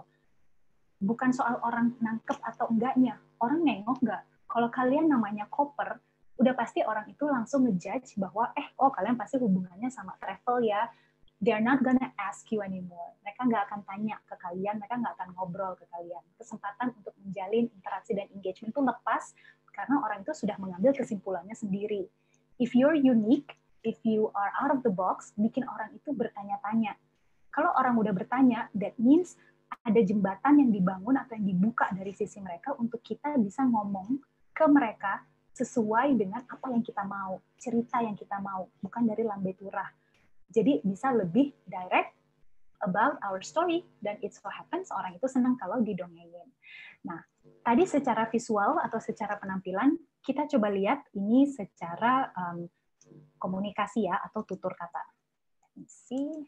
Bukan soal orang nangkep atau enggaknya, orang nengok nggak. Kalau kalian namanya Copper, udah pasti orang itu langsung ngejudge bahwa eh oh kalian pasti hubungannya sama travel ya. They're not gonna ask you anymore. Mereka nggak akan tanya ke kalian, mereka nggak akan ngobrol ke kalian. Kesempatan untuk menjalin interaksi dan engagement itu lepas karena orang itu sudah mengambil kesimpulannya sendiri. If you're unique, if you are out of the box, bikin orang itu bertanya-tanya. Kalau orang udah bertanya, that means ada jembatan yang dibangun atau yang dibuka dari sisi mereka untuk kita bisa ngomong ke mereka sesuai dengan apa yang kita mau, cerita yang kita mau, bukan dari lambe turah. Jadi bisa lebih direct about our story, dan it so happens orang itu senang kalau didongengin. Nah, tadi secara visual atau secara penampilan, kita coba lihat ini secara um, komunikasi ya, atau tutur kata. Let me see.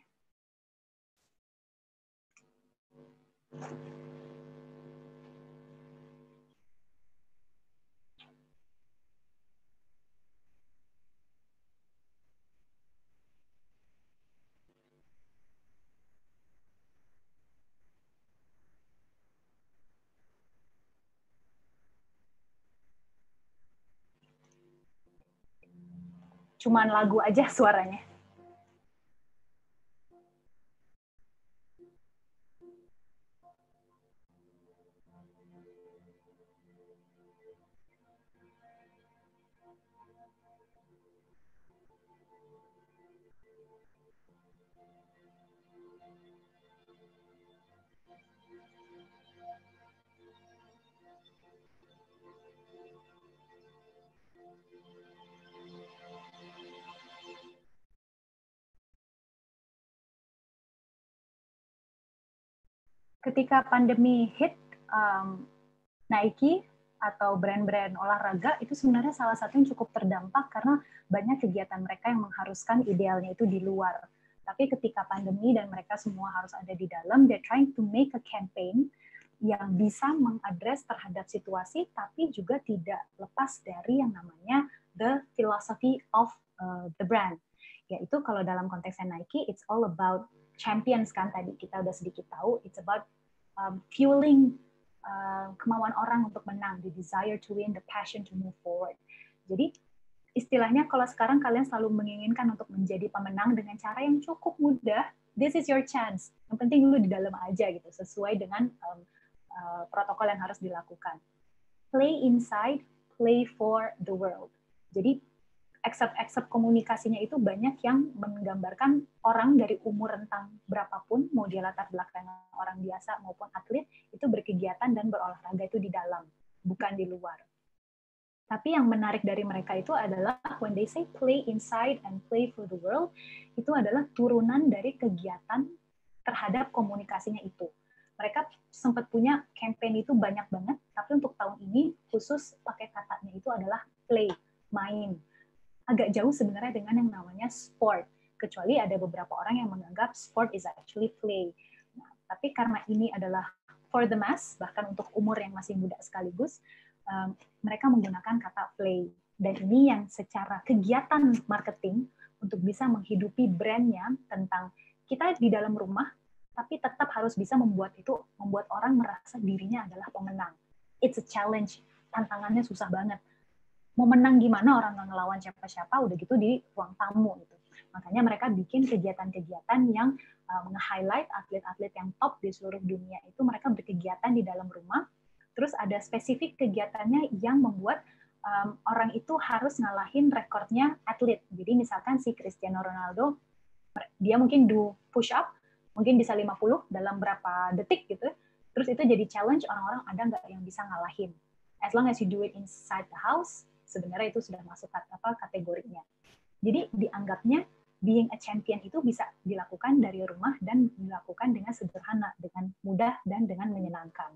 cuman lagu aja suaranya. Ketika pandemi hit, um, Nike atau brand-brand olahraga itu sebenarnya salah satu yang cukup terdampak karena banyak kegiatan mereka yang mengharuskan idealnya itu di luar. Tapi ketika pandemi dan mereka semua harus ada di dalam, they're trying to make a campaign yang bisa mengadres terhadap situasi, tapi juga tidak lepas dari yang namanya the philosophy of uh, the brand. Yaitu kalau dalam konteksnya Nike, it's all about champions kan, tadi kita udah sedikit tahu, it's about um, fueling uh, kemauan orang untuk menang, the desire to win, the passion to move forward. Jadi istilahnya kalau sekarang kalian selalu menginginkan untuk menjadi pemenang dengan cara yang cukup mudah, this is your chance. Yang penting lu di dalam aja gitu, sesuai dengan um, uh, protokol yang harus dilakukan. Play inside, play for the world. Jadi accept-accept komunikasinya itu banyak yang menggambarkan orang dari umur rentang berapapun, mau dia latar belakang orang biasa maupun atlet, itu berkegiatan dan berolahraga itu di dalam, bukan di luar. Tapi yang menarik dari mereka itu adalah when they say play inside and play for the world, itu adalah turunan dari kegiatan terhadap komunikasinya itu. Mereka sempat punya campaign itu banyak banget, tapi untuk tahun ini khusus pakai katanya itu adalah play, main. Agak jauh sebenarnya dengan yang namanya sport, kecuali ada beberapa orang yang menganggap sport is actually play. Nah, tapi karena ini adalah for the mass, bahkan untuk umur yang masih muda sekaligus, um, mereka menggunakan kata play. Dan ini yang secara kegiatan marketing untuk bisa menghidupi brandnya tentang kita di dalam rumah, tapi tetap harus bisa membuat itu, membuat orang merasa dirinya adalah pemenang. It's a challenge, tantangannya susah banget. Mau menang gimana orang nggak ngelawan siapa-siapa, udah gitu di ruang tamu gitu. Makanya mereka bikin kegiatan-kegiatan yang uh, nge-highlight atlet-atlet yang top di seluruh dunia itu mereka berkegiatan di dalam rumah. Terus ada spesifik kegiatannya yang membuat um, orang itu harus ngalahin rekornya atlet. Jadi misalkan si Cristiano Ronaldo, dia mungkin do push up, mungkin bisa lima puluh dalam berapa detik gitu. Terus itu jadi challenge, orang-orang ada nggak yang bisa ngalahin. As long as you do it inside the house, sebenarnya itu sudah masuk apa kategorinya. Jadi dianggapnya being a champion itu bisa dilakukan dari rumah dan dilakukan dengan sederhana, dengan mudah dan dengan menyenangkan.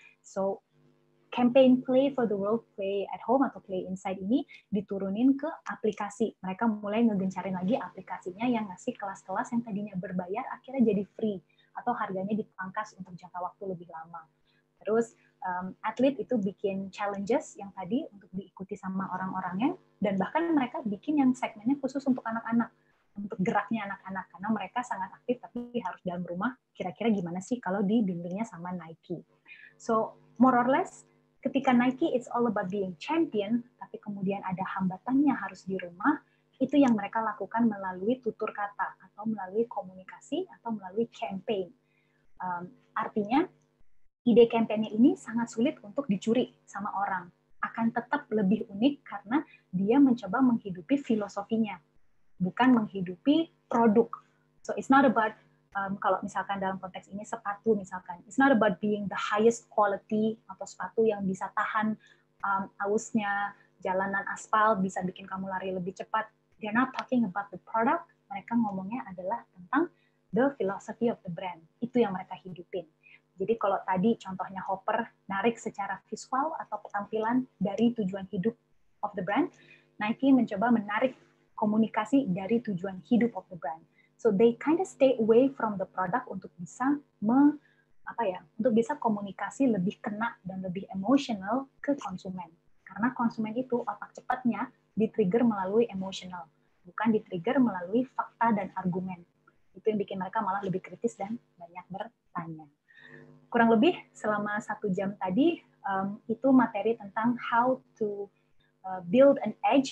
So campaign play for the world, play at home atau play inside ini diturunin ke aplikasi. Mereka mulai ngegencarin lagi aplikasinya yang ngasih kelas-kelas yang tadinya berbayar akhirnya jadi free atau harganya dipangkas untuk jangka waktu lebih lama. Terus um, atlet itu bikin challenges yang tadi untuk diikuti sama orang-orangnya, dan bahkan mereka bikin yang segmennya khusus untuk anak-anak, untuk geraknya anak-anak, karena mereka sangat aktif tapi harus dalam rumah, kira-kira gimana sih kalau dibimbingnya sama Nike. So, more or less, ketika Nike it's all about being champion, tapi kemudian ada hambatannya harus di rumah, itu yang mereka lakukan melalui tutur kata, atau melalui komunikasi, atau melalui campaign. Um, artinya, ide kampanye ini sangat sulit untuk dicuri sama orang. Akan tetap lebih unik karena dia mencoba menghidupi filosofinya, bukan menghidupi produk. So it's not about, um, kalau misalkan dalam konteks ini sepatu misalkan, it's not about being the highest quality atau sepatu yang bisa tahan um, ausnya, jalanan aspal, bisa bikin kamu lari lebih cepat. They're not talking about the product, mereka ngomongnya adalah tentang the philosophy of the brand. Itu yang mereka hidupin. Jadi kalau tadi contohnya Hopper narik secara visual atau tampilan dari tujuan hidup of the brand, Nike mencoba menarik komunikasi dari tujuan hidup of the brand. So they kind of stay away from the product untuk bisa me, apa ya, untuk bisa komunikasi lebih kena dan lebih emosional ke konsumen. Karena konsumen itu otak cepatnya di-trigger melalui emosional, bukan di-trigger melalui fakta dan argumen. Itu yang bikin mereka malah lebih kritis dan banyak bertanya. Kurang lebih selama satu jam tadi um, itu materi tentang how to uh, build an edge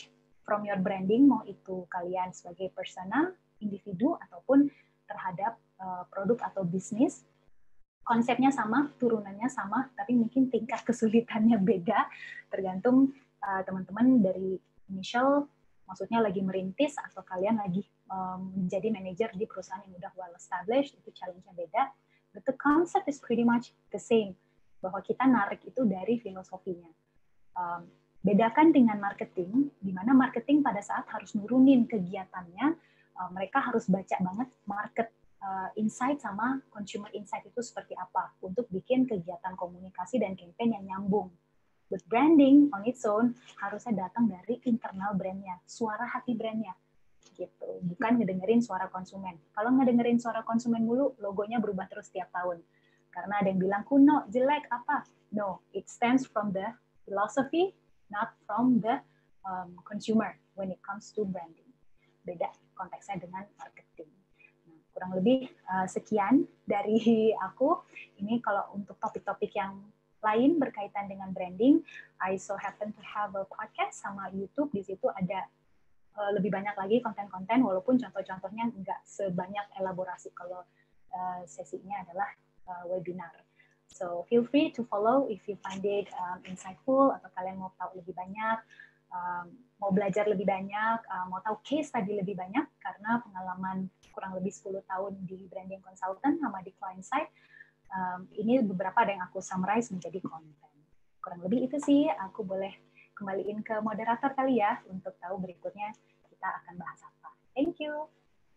from your branding, mau itu kalian sebagai personal, individu, ataupun terhadap uh, produk atau bisnis. Konsepnya sama, turunannya sama, tapi mungkin tingkat kesulitannya beda, tergantung uh, teman-teman dari initial, maksudnya lagi merintis, atau kalian lagi um, menjadi manajer di perusahaan yang udah well established, itu challenge-nya beda. But the concept is pretty much the same, bahwa kita narik itu dari filosofinya. Um, bedakan dengan marketing, di mana marketing pada saat harus nurunin kegiatannya, uh, mereka harus baca banget market uh, insight sama consumer insight itu seperti apa untuk bikin kegiatan komunikasi dan campaign yang nyambung. But branding on its own harusnya datang dari internal brandnya, suara hati brandnya, gitu. Bukan ngedengerin suara konsumen. Kalau ngedengerin suara konsumen mulu, logonya berubah terus tiap tahun. Karena ada yang bilang kuno, jelek, apa? No, it stands from the philosophy, not from the um, consumer when it comes to branding. Beda konteksnya dengan marketing. Nah, kurang lebih uh, sekian dari aku. Ini kalau untuk topik-topik yang lain berkaitan dengan branding, I so happen to have a podcast sama YouTube. Di situ ada uh, lebih banyak lagi konten-konten, walaupun contoh-contohnya nggak sebanyak elaborasi kalau uh, sesinya adalah uh, webinar. So feel free to follow if you find it um, insightful, atau kalian mau tahu lebih banyak, um, mau belajar lebih banyak, uh, mau tahu case tadi lebih banyak, karena pengalaman kurang lebih sepuluh tahun di branding consultant sama di client side, um, ini beberapa ada yang aku summarize menjadi konten. Kurang lebih itu sih, aku boleh kembaliin ke moderator kali ya, untuk tahu berikutnya kita akan bahas apa. Thank you.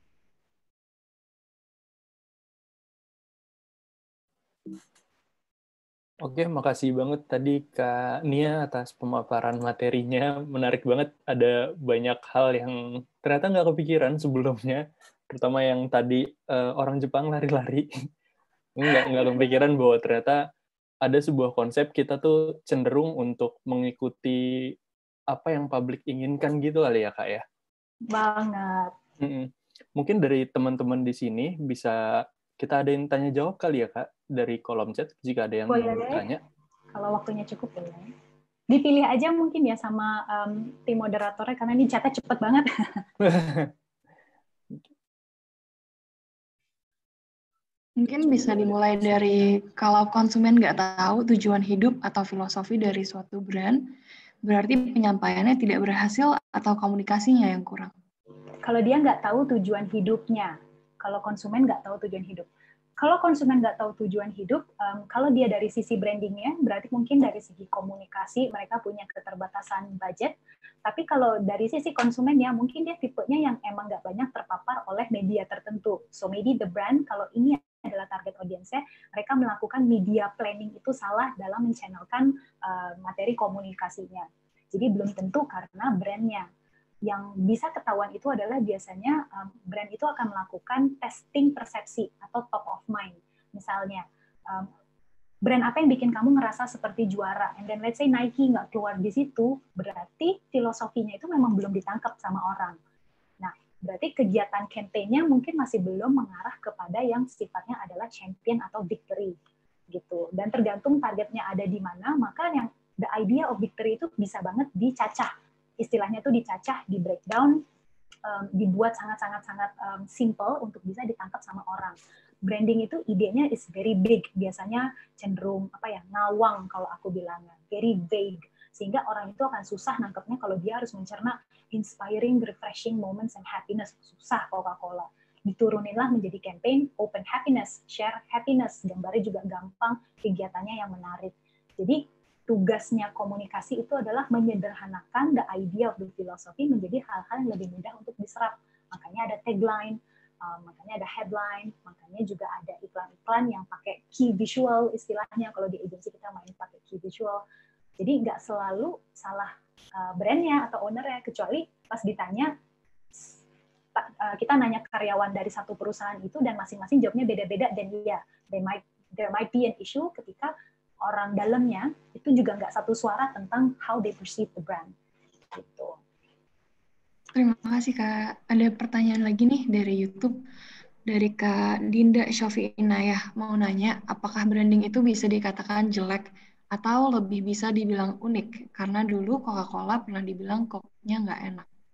Oke, makasih banget tadi Kak Nia atas pemaparan materinya. Menarik banget, ada banyak hal yang ternyata nggak kepikiran sebelumnya, terutama yang tadi uh, orang Jepang lari-lari. nggak, nggak kepikiran bahwa ternyata ada sebuah konsep kita tuh cenderung untuk mengikuti apa yang publik inginkan gitu kali ya Kak ya? Banget. Mm-mm. Mungkin dari teman-teman di sini bisa kita ada yang tanya jawab kali ya Kak, dari kolom chat jika ada yang boleh mau bertanya. Kalau waktunya cukup boleh. Dipilih aja mungkin ya sama um, tim moderatornya, karena ini chatnya cepet banget. Mungkin bisa dimulai dari kalau konsumen nggak tahu tujuan hidup atau filosofi dari suatu brand, berarti penyampaiannya tidak berhasil atau komunikasinya yang kurang. Kalau dia nggak tahu tujuan hidupnya, kalau konsumen nggak tahu tujuan hidup. Kalau konsumen nggak tahu tujuan hidup, um, kalau dia dari sisi brandingnya, berarti mungkin dari segi komunikasi mereka punya keterbatasan budget. Tapi kalau dari sisi konsumen ya, mungkin dia tipenya yang emang nggak banyak terpapar oleh media tertentu. So maybe the brand, kalau ini adalah target audience-nya, mereka melakukan media planning itu salah dalam menchannelkan uh, materi komunikasinya. Jadi belum tentu karena brand-nya. Yang bisa ketahuan itu adalah biasanya um, brand itu akan melakukan testing persepsi atau top of mind. Misalnya, um, brand apa yang bikin kamu ngerasa seperti juara? And then let's say Nike nggak keluar di situ, berarti filosofinya itu memang belum ditangkap sama orang. Nah, berarti kegiatan campaign-nya mungkin masih belum mengarah kepada yang sifatnya adalah champion atau victory. Gitu. Dan tergantung targetnya ada di mana, maka yang the idea of victory itu bisa banget dicacah. Istilahnya tuh dicacah, di breakdown, um, dibuat sangat-sangat-sangat um, simple untuk bisa ditangkap sama orang. Branding itu idenya is very big, biasanya cenderung apa ya ngawang kalau aku bilangnya, very vague, sehingga orang itu akan susah nangkepnya kalau dia harus mencerna inspiring, refreshing moments and happiness. Susah Coca-Cola. Dituruninlah menjadi campaign open happiness, share happiness, gambarnya juga gampang, kegiatannya yang menarik. Jadi tugasnya komunikasi itu adalah menyederhanakan the idea of the philosophy menjadi hal-hal yang lebih mudah untuk diserap. Makanya ada tagline, um, makanya ada headline, makanya juga ada iklan-iklan yang pakai key visual, istilahnya kalau di agensi kita main pakai key visual. Jadi nggak selalu salah uh, brandnya atau ownernya, kecuali pas ditanya, uh, kita nanya karyawan dari satu perusahaan itu dan masing-masing jawabnya beda-beda, dan iya, there might, there might be an issue ketika orang dalamnya itu juga nggak satu suara tentang how they perceive the brand. Gitu. Terima kasih Kak. Ada pertanyaan lagi nih dari YouTube. Dari Kak Dinda Syafi Inayah mau nanya, apakah branding itu bisa dikatakan jelek atau lebih bisa dibilang unik? Karena dulu Coca-Cola pernah dibilang koknya nggak enak.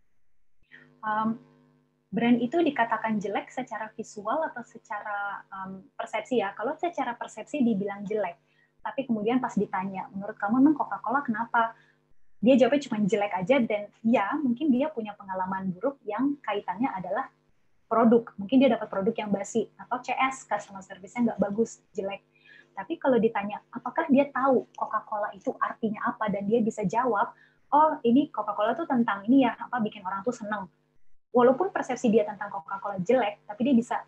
um, brand itu dikatakan jelek secara visual atau secara um, persepsi ya. Kalau secara persepsi dibilang jelek, tapi kemudian pas ditanya, menurut kamu memang Coca-Cola kenapa? Dia jawabnya cuma jelek aja, dan ya mungkin dia punya pengalaman buruk yang kaitannya adalah produk. Mungkin dia dapat produk yang basi, atau C S, customer service-nya nggak bagus, jelek. Tapi kalau ditanya, apakah dia tahu Coca-Cola itu artinya apa, dan dia bisa jawab, oh ini Coca-Cola tuh tentang ini ya, apa bikin orang tuh seneng. Walaupun persepsi dia tentang Coca-Cola jelek, tapi dia bisa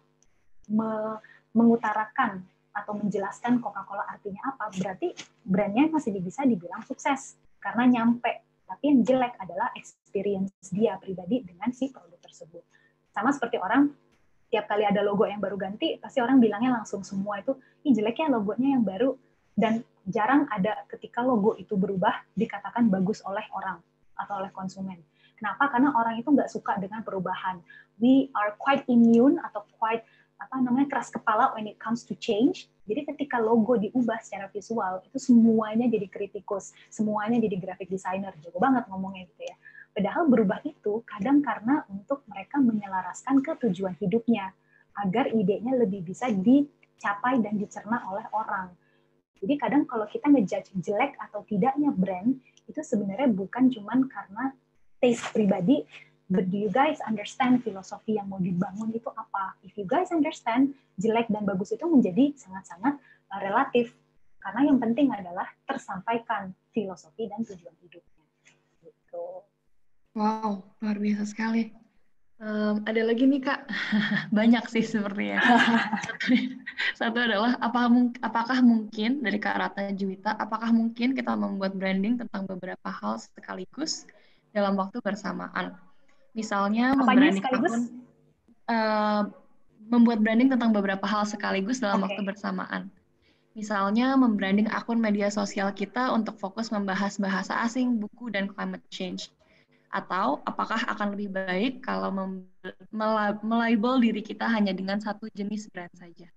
me mengutarakan atau menjelaskan Coca-Cola artinya apa, berarti brandnya masih bisa dibilang sukses, karena nyampe. Tapi yang jelek adalah experience dia pribadi dengan si produk tersebut. Sama seperti orang, tiap kali ada logo yang baru ganti, pasti orang bilangnya langsung semua itu, ini jelek ya logonya yang baru, dan jarang ada ketika logo itu berubah, dikatakan bagus oleh orang atau oleh konsumen. Kenapa? Karena orang itu nggak suka dengan perubahan. We are quite immune atau quite apa namanya keras kepala when it comes to change. Jadi ketika logo diubah secara visual, itu semuanya jadi kritikus, semuanya jadi graphic designer, jago banget ngomongnya gitu ya. Padahal berubah itu kadang karena untuk mereka menyelaraskan ke tujuan hidupnya, agar idenya lebih bisa dicapai dan dicerna oleh orang. Jadi kadang kalau kita ngejudge jelek atau tidaknya brand, itu sebenarnya bukan cuman karena taste pribadi, but do you guys understand filosofi yang mau dibangun itu apa? If you guys understand, jelek dan bagus itu menjadi sangat-sangat relatif. Karena yang penting adalah tersampaikan filosofi dan tujuan hidupnya. Gitu. Wow, luar biasa sekali. Um, ada lagi nih Kak, banyak sih sepertinya. Satu, satu adalah apakah, apakah mungkin dari Kak Ratna Juwita, apakah mungkin kita membuat branding tentang beberapa hal sekaligus dalam waktu bersamaan? Misalnya membranding akun, uh, membuat branding tentang beberapa hal sekaligus dalam okay. waktu bersamaan. Misalnya membranding akun media sosial kita untuk fokus membahas bahasa asing, buku, dan climate change. Atau apakah akan lebih baik kalau melabel diri kita hanya dengan satu jenis brand saja?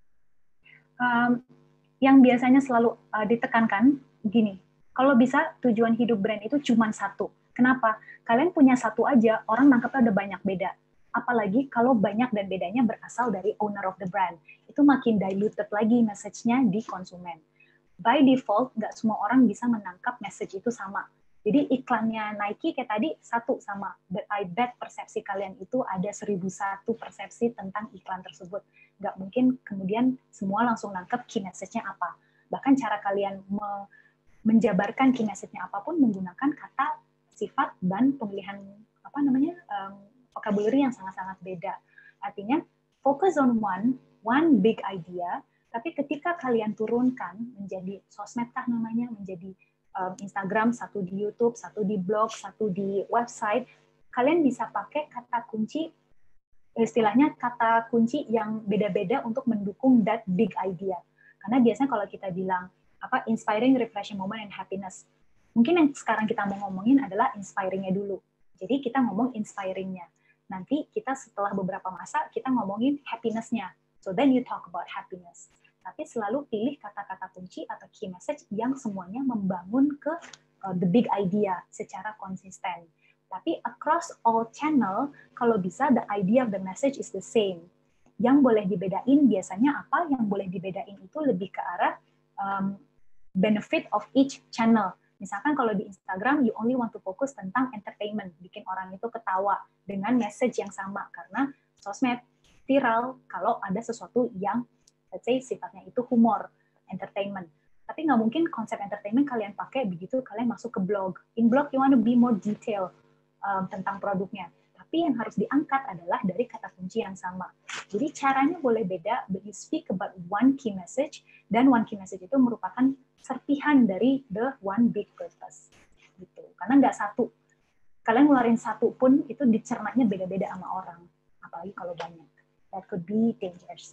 Um, yang biasanya selalu uh, ditekankan, gini, kalau bisa tujuan hidup brand itu cuma satu. Kenapa? Kalian punya satu aja, orang nangkepnya udah banyak beda. Apalagi kalau banyak dan bedanya berasal dari owner of the brand. Itu makin diluted lagi message-nya di konsumen. By default, nggak semua orang bisa menangkap message itu sama. Jadi iklannya Nike kayak tadi satu sama, but I bet persepsi kalian itu ada seribu satu persepsi tentang iklan tersebut. Nggak mungkin kemudian semua langsung nangkep key message-nya apa. Bahkan cara kalian me menjabarkan key message-nya apapun menggunakan kata, sifat, dan pemilihan apa namanya um, vocabulary yang sangat-sangat beda. Artinya focus on one, one big idea, tapi ketika kalian turunkan menjadi sosmed kah namanya, menjadi Instagram, satu di YouTube, satu di blog, satu di website, kalian bisa pakai kata kunci, istilahnya kata kunci yang beda-beda untuk mendukung that big idea. Karena biasanya kalau kita bilang apa inspiring, refreshing moment, and happiness, mungkin yang sekarang kita mau ngomongin adalah inspiring-nya dulu. Jadi kita ngomong inspiring-nya. Nanti kita setelah beberapa masa kita ngomongin happiness-nya. So then you talk about happiness. Tapi selalu pilih kata-kata kunci atau key message yang semuanya membangun ke uh, the big idea secara konsisten. Tapi across all channel, kalau bisa the idea of the message is the same. Yang boleh dibedain biasanya apa? Yang boleh dibedain itu lebih ke arah um, benefit of each channel. Misalkan kalau di Instagram, you only want to focus tentang entertainment, bikin orang itu ketawa dengan message yang sama. Karena sosmed viral kalau ada sesuatu yang let's say sifatnya itu humor, entertainment. Tapi nggak mungkin konsep entertainment kalian pakai begitu kalian masuk ke blog. In blog you want to be more detail um, tentang produknya. Tapi yang harus diangkat adalah dari kata kunci yang sama. Jadi caranya boleh beda, but you speak about one key message, dan one key message itu merupakan serpihan dari the one big purpose. Gitu. Karena nggak satu. Kalian ngeluarin satu pun itu dicernanya beda-beda sama orang. Apalagi kalau banyak. That could be dangerous.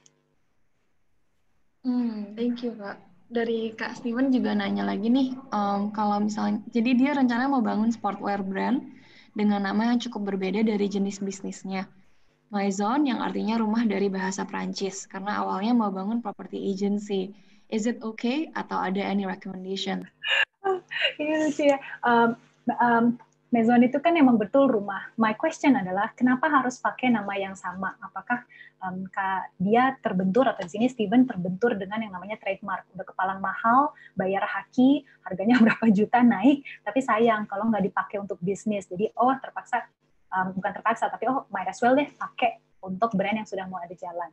Hmm, thank you Kak. Dari Kak Steven juga nanya lagi nih, um, kalau misalnya, jadi dia rencana mau bangun sportwear brand dengan nama yang cukup berbeda dari jenis bisnisnya. Maison yang artinya rumah dari bahasa Prancis, karena awalnya mau bangun property agency. Is it okay atau ada any recommendation? Ini lucu ya. Um, um, Maison itu kan emang betul rumah. My question adalah kenapa harus pakai nama yang sama? Apakah um, Kak dia terbentur atau di sini Steven terbentur dengan yang namanya trademark? Udah kepalang mahal, bayar haki, harganya berapa juta naik, tapi sayang kalau nggak dipakai untuk bisnis. Jadi oh terpaksa, um, bukan terpaksa, tapi oh might as well deh pakai untuk brand yang sudah mau ada jalan.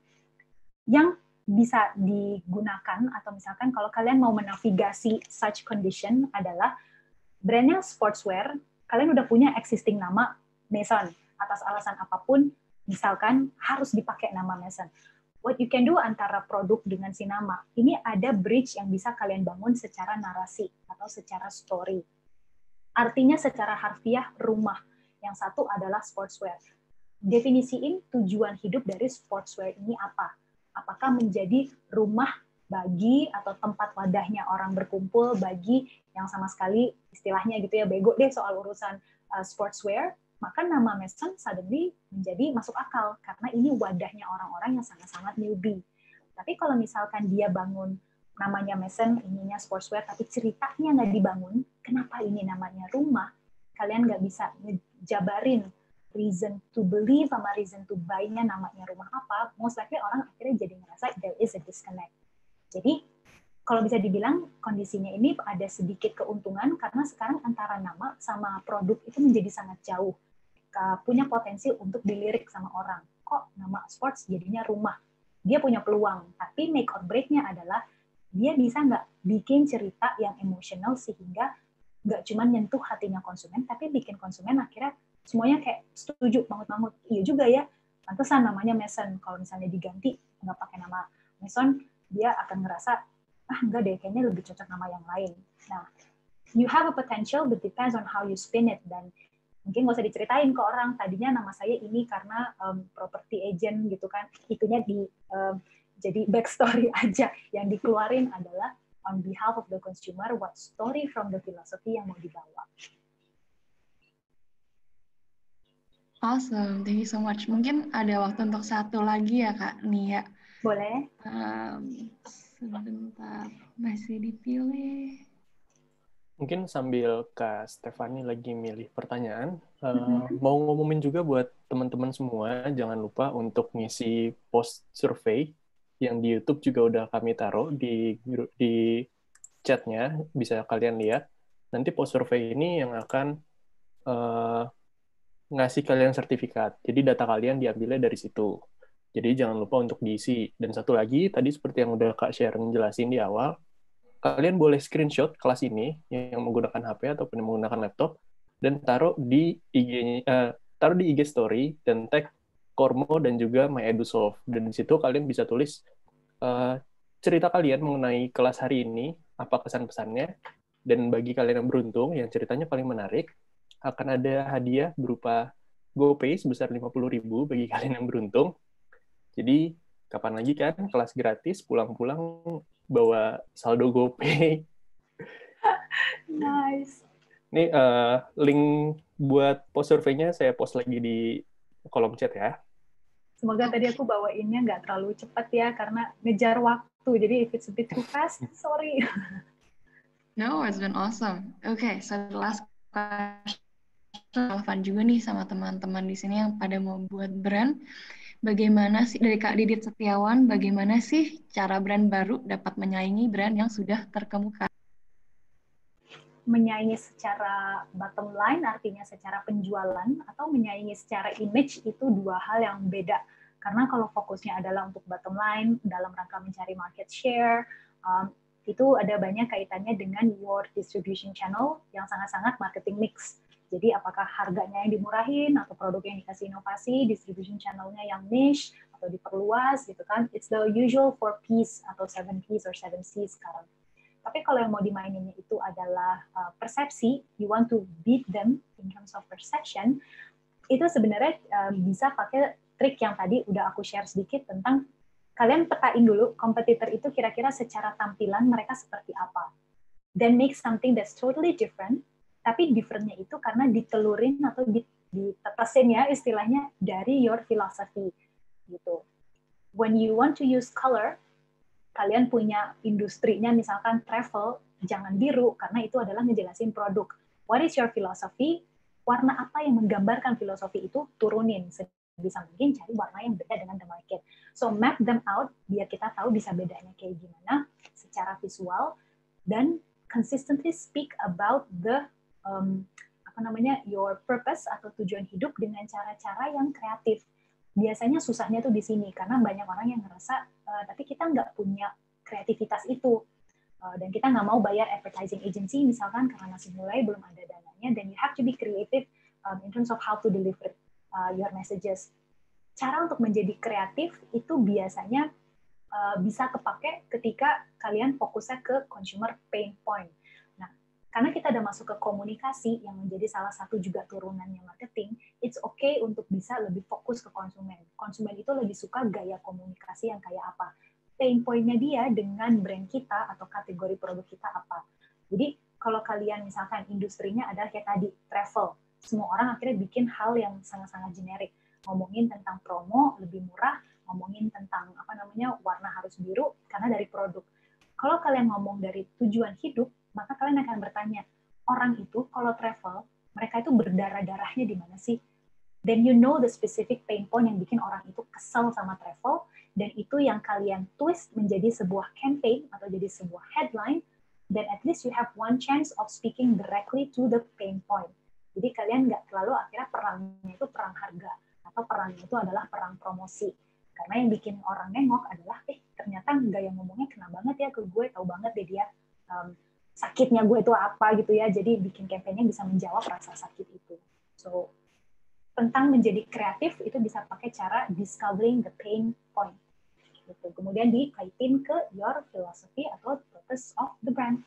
Yang bisa digunakan atau misalkan kalau kalian mau menavigasi such condition adalah brandnya sportswear, kalian udah punya existing nama Maison, atas alasan apapun, misalkan harus dipakai nama Maison. What you can do antara produk dengan si nama, ini ada bridge yang bisa kalian bangun secara narasi atau secara story. Artinya secara harfiah rumah, yang satu adalah sportswear. Definisiin tujuan hidup dari sportswear ini apa? Apakah menjadi rumah bagi atau tempat wadahnya orang berkumpul bagi yang sama sekali istilahnya gitu ya bego deh soal urusan uh, sportswear, maka nama Maison suddenly menjadi masuk akal karena ini wadahnya orang-orang yang sangat-sangat newbie. Tapi kalau misalkan dia bangun namanya Maison, ininya sportswear, tapi ceritanya nggak dibangun, kenapa ini namanya rumah? Kalian nggak bisa ngejabarin reason to believe sama reason to buy-nya namanya rumah apa, most likely orang akhirnya jadi ngerasa there is a disconnect. Jadi, kalau bisa dibilang kondisinya ini ada sedikit keuntungan karena sekarang antara nama sama produk itu menjadi sangat jauh. Punya potensi untuk dilirik sama orang. Kok nama sports jadinya rumah? Dia punya peluang, tapi make or break-nya adalah dia bisa nggak bikin cerita yang emosional sehingga nggak cuma nyentuh hatinya konsumen, tapi bikin konsumen akhirnya semuanya kayak setuju banget-banget. Iya juga ya, pantesan namanya Maison. Kalau misalnya diganti, nggak pakai nama Maison, dia akan ngerasa, ah enggak deh, kayaknya lebih cocok nama yang lain. Nah, you have a potential, but depends on how you spin it. Dan mungkin nggak usah diceritain ke orang, tadinya nama saya ini karena um, property agent gitu kan, itunya di um, jadi backstory aja. Yang dikeluarin adalah on behalf of the consumer, what story from the philosophy yang mau dibawa. Awesome, thank you so much. Mungkin ada waktu untuk satu lagi ya Kak Nia. Boleh. Um, sebentar, masih dipilih. Mungkin sambil Kak Stefani lagi milih pertanyaan, uh, mau ngumumin juga buat teman-teman semua, jangan lupa untuk ngisi post survei yang di YouTube juga udah kami taruh di di chatnya, bisa kalian lihat. Nanti post survei ini yang akan uh, ngasih kalian sertifikat. Jadi data kalian diambilnya dari situ. Jadi jangan lupa untuk diisi. Dan satu lagi, tadi seperti yang udah Kak Sharon jelasin di awal, kalian boleh screenshot kelas ini yang menggunakan H P ataupun yang menggunakan laptop dan taruh di I G-nya, uh, taruh di I G story dan tag Kormo dan juga MyEdusolve. Dan di situ kalian bisa tulis uh, cerita kalian mengenai kelas hari ini, apa kesan-pesannya, dan bagi kalian yang beruntung, yang ceritanya paling menarik, akan ada hadiah berupa GoPay sebesar lima puluh ribu bagi kalian yang beruntung. Jadi, kapan lagi kan kelas gratis, pulang-pulang bawa saldo GoPay. Nice. Ini uh, link buat post survei-nya saya post lagi di kolom chat ya. Semoga tadi aku bawainnya nggak terlalu cepat ya, karena ngejar waktu. Jadi if it's a bit too fast, sorry. No, it's been awesome. Okay, so the last question relevan juga nih sama teman-teman di sini yang pada mau buat brand. Bagaimana sih, dari Kak Didit Setiawan, bagaimana sih cara brand baru dapat menyaingi brand yang sudah terkemuka? Menyaingi secara bottom line, artinya secara penjualan, atau menyaingi secara image, itu dua hal yang beda. Karena kalau fokusnya adalah untuk bottom line, dalam rangka mencari market share, um, itu ada banyak kaitannya dengan your distribution channel yang sangat-sangat marketing mix. Jadi apakah harganya yang dimurahin, atau produk yang dikasih inovasi, distribution channel-nya yang niche, atau diperluas, gitu kan. It's the usual four P's atau seven P's or seven C's sekarang. Tapi kalau yang mau dimaininnya itu adalah uh, persepsi, you want to beat them in terms of perception, itu sebenarnya uh, bisa pakai trik yang tadi udah aku share sedikit tentang kalian petain dulu kompetitor itu kira-kira secara tampilan mereka seperti apa. Then make something that's totally different, tapi different-nya itu karena ditelurin atau ditetesin ya istilahnya dari your philosophy gitu. When you want to use color, kalian punya industrinya misalkan travel, jangan biru karena itu adalah ngejelasin produk. What is your philosophy? warna apa yang menggambarkan filosofi itu, turunin. Sebisa mungkin cari warna yang beda dengan the market. So map them out, biar kita tahu bisa bedanya kayak gimana secara visual, dan consistently speak about the um, apa namanya your purpose atau tujuan hidup dengan cara-cara yang kreatif. Biasanya susahnya tuh di sini, karena banyak orang yang ngerasa, uh, tapi kita nggak punya kreativitas itu. Uh, dan kita nggak mau bayar advertising agency misalkan karena masih mulai belum ada dananya, then you have to be creative um, in terms of how to deliver uh, your messages. Cara untuk menjadi kreatif itu biasanya uh, bisa kepake ketika kalian fokusnya ke consumer pain point. Nah, karena kita udah masuk ke komunikasi yang menjadi salah satu juga turunannya marketing, it's okay untuk bisa lebih fokus ke konsumen. Konsumen itu lebih suka gaya komunikasi yang kayak apa, pain point-nya dia dengan brand kita atau kategori produk kita apa. Jadi kalau kalian misalkan industrinya adalah kayak tadi, travel, semua orang akhirnya bikin hal yang sangat-sangat generik, ngomongin tentang promo lebih murah, ngomongin tentang apa namanya warna harus biru karena dari produk. Kalau kalian ngomong dari tujuan hidup, maka kalian akan bertanya, orang itu kalau travel, mereka itu berdarah-darahnya di mana sih? Then you know the specific pain point yang bikin orang itu kesel sama travel, dan itu yang kalian twist menjadi sebuah campaign atau jadi sebuah headline, then at least you have one chance of speaking directly to the pain point. Jadi kalian nggak terlalu akhirnya perangnya itu perang harga, atau perangnya itu adalah perang promosi. Karena yang bikin orang nengok adalah, eh ternyata gaya ngomongnya kena banget ya ke gue, tahu banget deh dia um, sakitnya gue itu apa gitu ya, jadi bikin campaign-nya bisa menjawab rasa sakit itu. So, tentang menjadi kreatif itu bisa pakai cara discovering the pain point. Gitu. Kemudian dikaitin ke your philosophy atau purpose of the brand.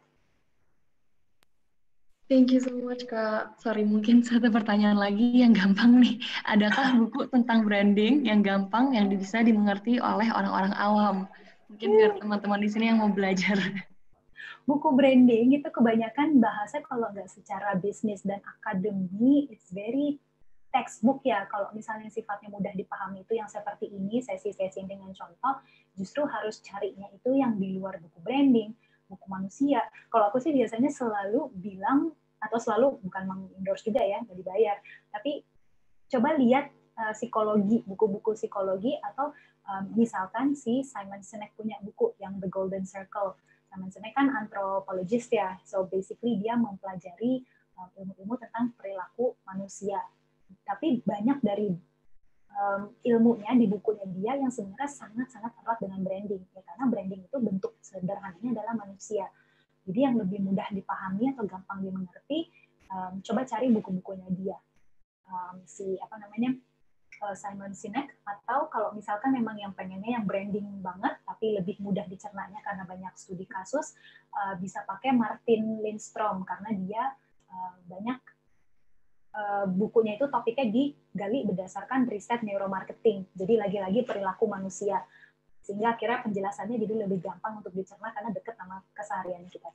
Thank you so much, Kak. Sorry, mungkin satu pertanyaan lagi yang gampang nih. Adakah buku tentang branding yang gampang yang bisa dimengerti oleh orang-orang awam? Mungkin biar teman-teman di sini yang mau belajar. Buku branding itu kebanyakan bahasa kalau nggak secara bisnis dan akademi, it's very textbook ya. Kalau misalnya sifatnya mudah dipahami itu yang seperti ini, sesi-sesi dengan contoh, justru harus carinya itu yang di luar buku branding, buku manusia. Kalau aku sih biasanya selalu bilang, atau selalu, bukan meng-endorse juga ya, nggak dibayar, tapi coba lihat uh, psikologi, buku-buku psikologi, atau um, misalkan si Simon Sinek punya buku yang The Golden Circle. Simon Sinek kan antropologist ya, so basically dia mempelajari um, ilmu-ilmu tentang perilaku manusia. Tapi banyak dari um, ilmunya di bukunya dia yang sebenarnya sangat-sangat erat dengan branding, ya, karena branding itu bentuk sederhananya adalah manusia. Jadi yang lebih mudah dipahami atau gampang dimengerti, um, coba cari buku-bukunya dia, um, si apa namanya uh, Simon Sinek, atau kalau misalkan memang yang pengennya yang branding banget tapi lebih mudah dicernanya karena banyak studi kasus, uh, bisa pakai Martin Lindstrom karena dia uh, banyak bukunya itu topiknya digali berdasarkan riset neuromarketing. Jadi lagi-lagi perilaku manusia. Sehingga akhirnya penjelasannya jadi lebih gampang untuk dicerna karena dekat sama keseharian kita.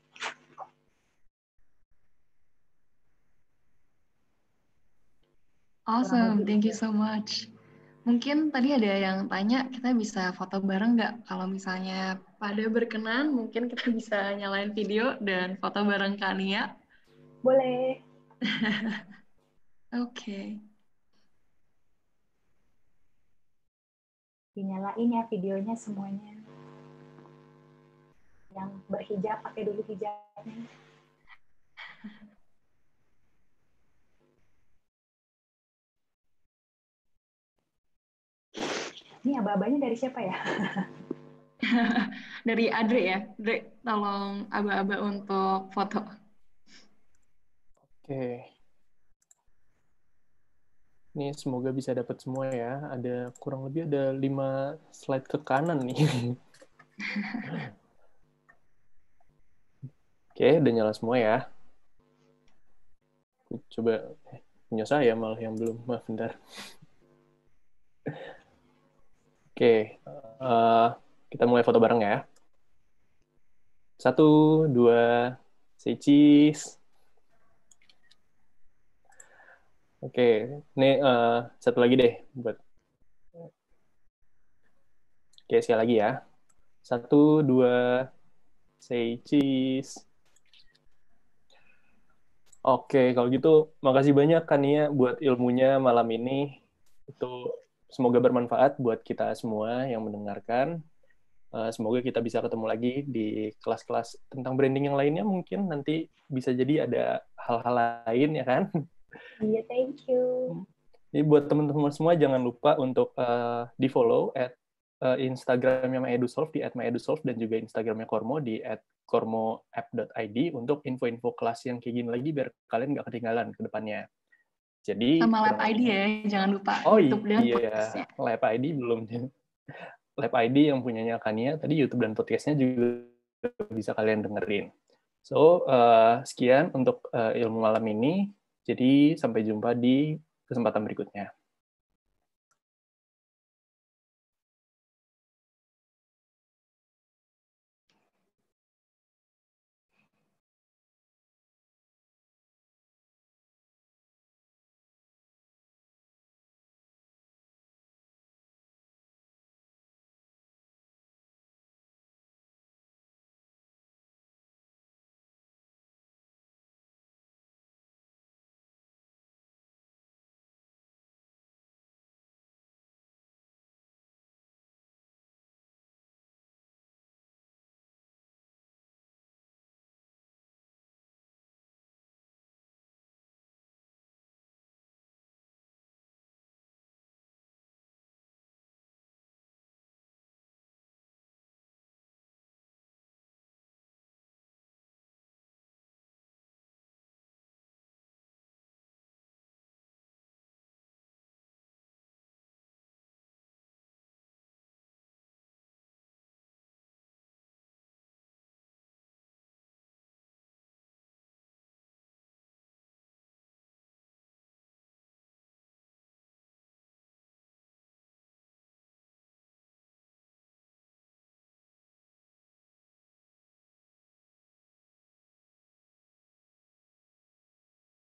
Awesome, thank you so much. Mungkin tadi ada yang tanya, kita bisa foto bareng nggak? Kalau misalnya pada berkenan, mungkin kita bisa nyalain video dan foto bareng Kak Nia. Boleh. Oke. Okay. Dinyalain ya videonya semuanya. Yang berhijab, pakai dulu hijabnya. Ini aba-abanya dari siapa ya? Dari Adri ya. Adri, tolong aba-aba untuk foto. Oke. Ini semoga bisa dapat semua ya. Ada kurang lebih ada lima slide ke kanan nih. Oke, udah nyala semua ya. Coba punya saya malah yang belum. Maaf, bentar. Oke, uh, kita mulai foto bareng ya. Satu, dua, say cheese. Oke, ini uh, satu lagi deh buat. Oke, sekali lagi ya. Satu, dua, say cheese. Oke, kalau gitu makasih banyak kan Nia buat ilmunya malam ini. Itu semoga bermanfaat buat kita semua yang mendengarkan. Uh, semoga kita bisa ketemu lagi di kelas-kelas tentang branding yang lainnya, mungkin nanti bisa jadi ada hal-hal lain ya kan. Iya, yeah, thank you. Jadi buat teman-teman semua jangan lupa untuk uh, di follow at uh, Instagramnya MyEduSolve di at MyEduSolve dan juga Instagramnya Kormo di at kormoapp dot i d untuk info-info kelas yang kayak gini lagi biar kalian nggak ketinggalan ke depannya. Jadi sama Lab I D ya, jangan lupa. Oh YouTube dan iya, podcastnya. Lab I D belum. Lab I D yang punyanya Kania, tadi YouTube dan podcastnya juga bisa kalian dengerin. So, uh, sekian untuk uh, ilmu malam ini. Jadi, sampai jumpa di kesempatan berikutnya.